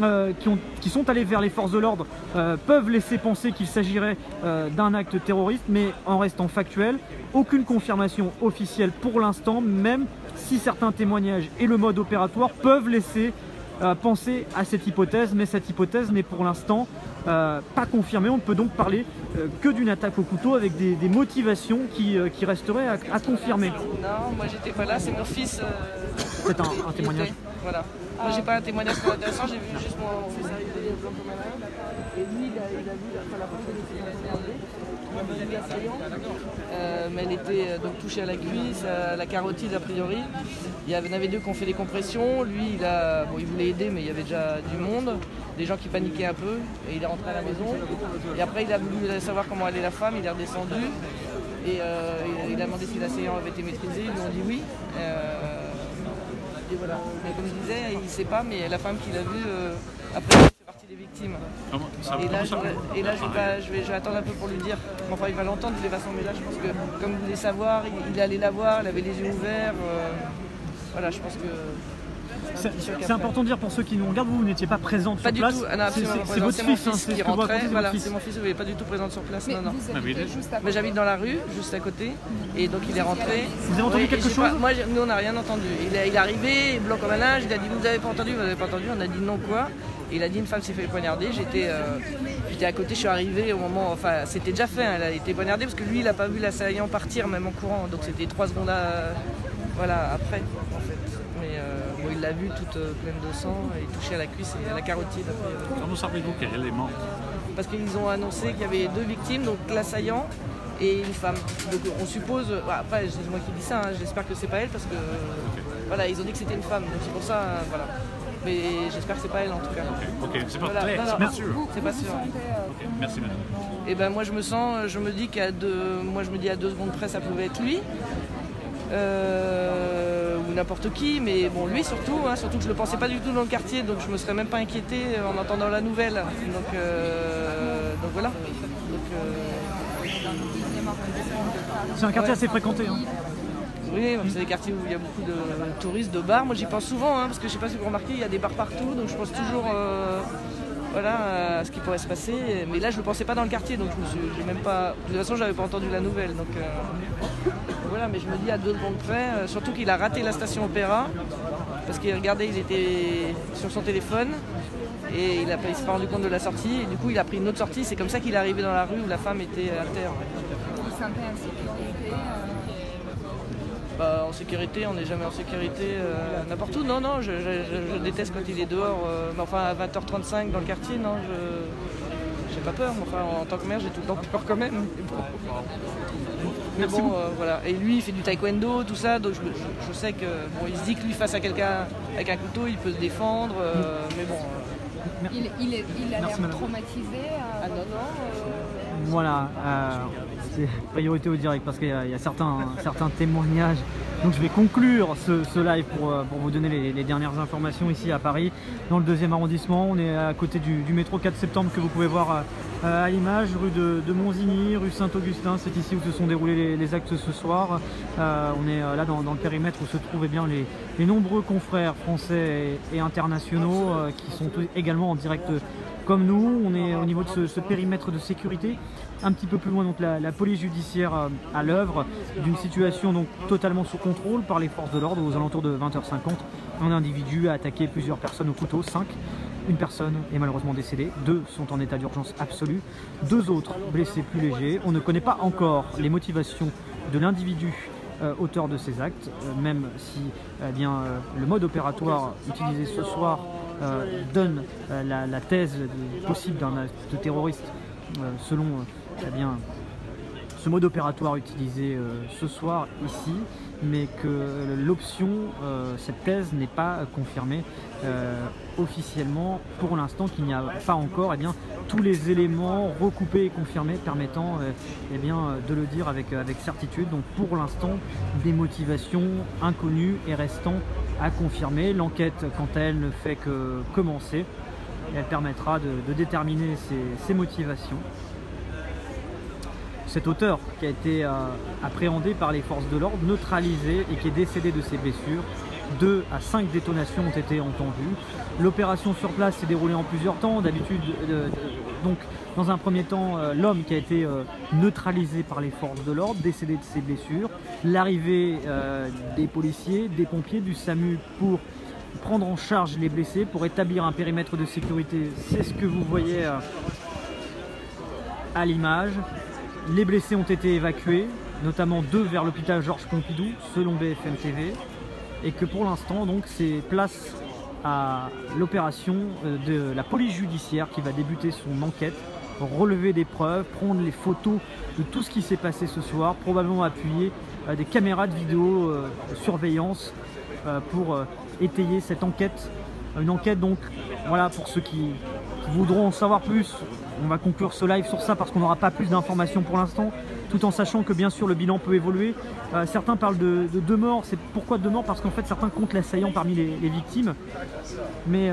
qui sont allés vers les forces de l'ordre peuvent laisser penser qu'il s'agirait d'un acte terroriste, mais en restant factuel, aucune confirmation officielle pour l'instant, même si certains témoignages et le mode opératoire peuvent laisser penser à cette hypothèse, mais cette hypothèse n'est pour l'instant pas confirmée. On ne peut donc parler que d'une attaque au couteau avec des motivations qui resteraient à confirmer. Non, moi j'étais pas là, c'est mon fils. C'est un témoignage. Voilà. Moi j'ai pas un témoignage très intéressant, j'ai vu juste mon fils arriver blanc comme un âne. Et lui il a vu la femme de mais elle était donc touchée à la cuisse, à la carotide a priori. Il y en avait deux qui ont fait des compressions. Lui il voulait aider mais il y avait déjà du monde, des gens qui paniquaient un peu et il est rentré à la maison. Et après il a voulu savoir comment allait la femme, il est redescendu et il a demandé si l'assaillant avait été maîtrisé, ils lui ont dit oui. Et voilà. Mais comme je disais, il ne sait pas, mais la femme qu'il a vue après il fait partie des victimes. Et là, je vais attendre un peu pour lui dire. Enfin, il va l'entendre de toute façon, mais là, je pense que comme vous voulez savoir, il est allé la voir, il avait les yeux ouverts. Voilà, je pense que. C'est important de dire pour ceux qui nous regardent, vous n'étiez pas présente sur place. Pas du tout, c'est votre fils, hein, c'est ce qui rentrait. Voilà, c'est mon fils, il n'est pas du tout présent sur place. Mais non. Vous habitez juste à côté. Mais j'habite dans la rue, juste à côté, et donc il est rentré. Vous avez entendu quelque chose? Moi, nous, on n'a rien entendu. Il est arrivé, blanc comme un âge, il a dit vous n'avez pas entendu, vous n'avez pas entendu. On a dit non quoi. Et il a dit une femme s'est fait poignarder. J'étais à côté, je suis arrivé au moment, enfin c'était déjà fait, hein, elle a été poignardée parce que lui il n'a pas vu l'assaillant partir même en courant, donc c'était 3 secondes voilà, après en fait. Mais bon, il l'a vue toute pleine de sang et touchée à la cuisse et à la carotide. Comment savez-vous qu'elle est morte? Parce qu'ils ont annoncé qu'il y avait 2 victimes, donc l'assaillant et une femme. Donc on suppose, après c'est moi qui dis ça, hein, j'espère que c'est pas elle parce que voilà, ils ont dit que c'était une femme, donc c'est pour ça, voilà. Mais j'espère que c'est pas elle en tout cas. Ok, c'est pas voilà. clair, c'est pas sûr. C'est pas sûr. Ok, merci madame. Et ben moi je me dis qu'à 2 secondes près ça pouvait être lui. Ou n'importe qui, mais bon lui surtout, hein, surtout que je le pensais pas du tout dans le quartier, donc je me serais même pas inquiété en entendant la nouvelle. Donc voilà. C'est un quartier assez fréquenté. Hein. Oui, c'est des quartiers où il y a beaucoup de touristes, de bars. Moi j'y pense souvent, hein, parce que je sais pas si vous remarquez, il y a des bars partout, donc je pense toujours voilà, à ce qui pourrait se passer. Mais là je le pensais pas dans le quartier, donc j'ai même pas. De toute façon j'avais pas entendu la nouvelle. Donc voilà, mais je me dis à 2 secondes près, surtout qu'il a raté la station Opéra, parce qu'il regardait, il était sur son téléphone. Et il s'est pas rendu compte de la sortie, et du coup il a pris une autre sortie, c'est comme ça qu'il est arrivé dans la rue où la femme était à terre. Il sentait en sécurité En sécurité, on n'est jamais en sécurité n'importe où. Non, je déteste quand il est dehors. Mais enfin, à 20h35 dans le quartier, non, j'ai pas peur. Mais enfin, en tant que mère, j'ai tout le temps peur quand même. Mais bon, voilà. Et lui, il fait du taekwondo, tout ça, donc je sais que bon, il se dit que lui, face à quelqu'un avec un couteau, il peut se défendre. Mais bon. Il a l'air traumatisé. Ah non. Voilà. C'est priorité au direct parce qu'il y a certains témoignages. Donc je vais conclure ce live pour vous donner les dernières informations ici à Paris, dans le 2e arrondissement. On est à côté du métro 4 septembre que vous pouvez voir à l'image, rue de Monsigny, rue Saint-Augustin. C'est ici où se sont déroulés les actes ce soir. On est là dans le périmètre où se trouvent bien les nombreux confrères français et internationaux qui sont également en direct comme nous. On est au niveau de ce périmètre de sécurité. Un petit peu plus loin, donc la police judiciaire à l'œuvre d'une situation donc totalement sous contrôle par les forces de l'ordre. Aux alentours de 20h50, un individu a attaqué plusieurs personnes au couteau, 5. Une personne est malheureusement décédée, 2 sont en état d'urgence absolue, 2 autres blessés plus légers. On ne connaît pas encore les motivations de l'individu auteur de ces actes, même si le mode opératoire utilisé ce soir donne la thèse possible d'un acte terroriste selon ce mode opératoire utilisé ce soir ici, mais que l'option, cette thèse n'est pas confirmée officiellement pour l'instant, qu'il n'y a pas encore tous les éléments recoupés et confirmés permettant de le dire avec certitude. Donc pour l'instant, des motivations inconnues et restant à confirmer. L'enquête, quant à elle, ne fait que commencer. Elle permettra de déterminer ses motivations. Cet auteur qui a été appréhendé par les forces de l'ordre, neutralisé et qui est décédé de ses blessures. 2 à 5 détonations ont été entendues. L'opération sur place s'est déroulée en plusieurs temps. D'habitude, donc dans un premier temps, l'homme qui a été neutralisé par les forces de l'ordre, décédé de ses blessures. L'arrivée des policiers, des pompiers, du SAMU pour prendre en charge les blessés pour établir un périmètre de sécurité. C'est ce que vous voyez à l'image. Les blessés ont été évacués, notamment 2 vers l'hôpital Georges Pompidou, selon BFM TV, et que pour l'instant, donc, c'est place à l'opération de la police judiciaire qui va débuter son enquête, relever des preuves, prendre les photos de tout ce qui s'est passé ce soir, probablement appuyer des caméras de vidéo surveillance pour étayer cette enquête. Une enquête donc, voilà, pour ceux qui voudront en savoir plus, on va conclure ce live sur ça parce qu'on n'aura pas plus d'informations pour l'instant, tout en sachant que bien sûr le bilan peut évoluer. Certains parlent de 2 morts, c'est pourquoi 2 morts? Parce qu'en fait certains comptent l'assaillant parmi les victimes, mais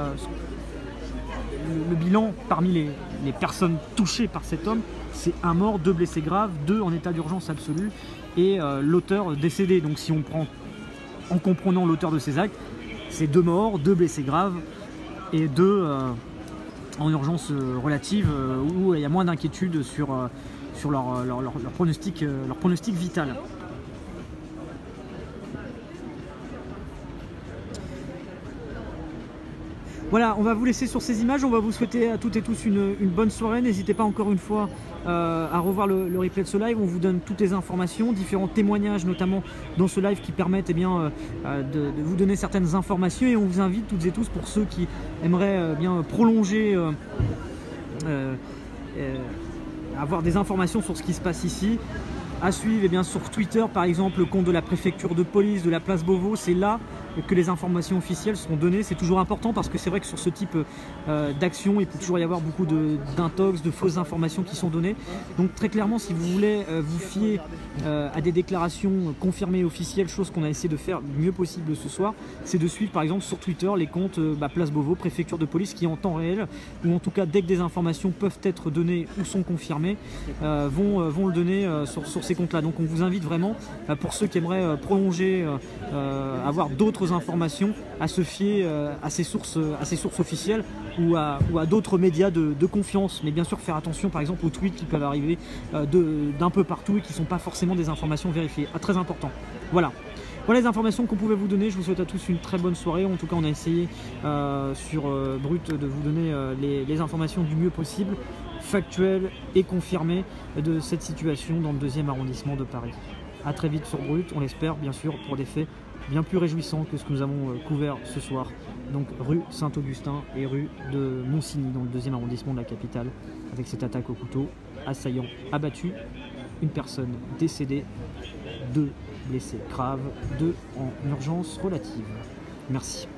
le bilan parmi les personnes touchées par cet homme, c'est 1 mort, 2 blessés graves, 2 en état d'urgence absolue et l'auteur décédé. Donc si on prend en comprenant l'auteur de ces actes, c'est 2 morts, 2 blessés graves et 2 en urgence relative où il y a moins d'inquiétude sur leur pronostic vital. Voilà, on va vous laisser sur ces images, on va vous souhaiter à toutes et tous une bonne soirée. N'hésitez pas encore une fois à revoir le replay de ce live, on vous donne toutes les informations, différents témoignages notamment dans ce live qui permettent de vous donner certaines informations, et on vous invite toutes et tous, pour ceux qui aimeraient bien prolonger, avoir des informations sur ce qui se passe ici, à suivre sur Twitter par exemple le compte de la préfecture de police de la place Beauvau. C'est là que les informations officielles seront données. C'est toujours important parce que c'est vrai que sur ce type d'action il peut toujours y avoir beaucoup d'intox, de fausses informations qui sont données. Donc très clairement, si vous voulez vous fier à des déclarations confirmées officielles, chose qu'on a essayé de faire le mieux possible ce soir, c'est de suivre par exemple sur Twitter les comptes place Beauvau, préfecture de police, qui en temps réel, ou en tout cas dès que des informations peuvent être données ou sont confirmées, vont le donner sur ces comptes là. Donc on vous invite vraiment, pour ceux qui aimeraient prolonger, avoir d'autres informations, à se fier à ces sources officielles ou à d'autres médias de confiance. Mais bien sûr faire attention par exemple aux tweets qui peuvent arriver d'un peu partout et qui ne sont pas forcément des informations vérifiées. Très important. Voilà les informations qu'on pouvait vous donner. Je vous souhaite à tous une très bonne soirée. En tout cas on a essayé sur Brut de vous donner les informations du mieux possible, factuelles et confirmées, de cette situation dans le 2e arrondissement de Paris. A très vite sur Brut, on l'espère bien sûr, pour des faits bien plus réjouissants que ce que nous avons couvert ce soir. Donc rue Saint-Augustin et rue de Monsigny dans le 2e arrondissement de la capitale, avec cette attaque au couteau, assaillant abattu, une personne décédée, 2 blessés graves, 2 en urgence relative. Merci.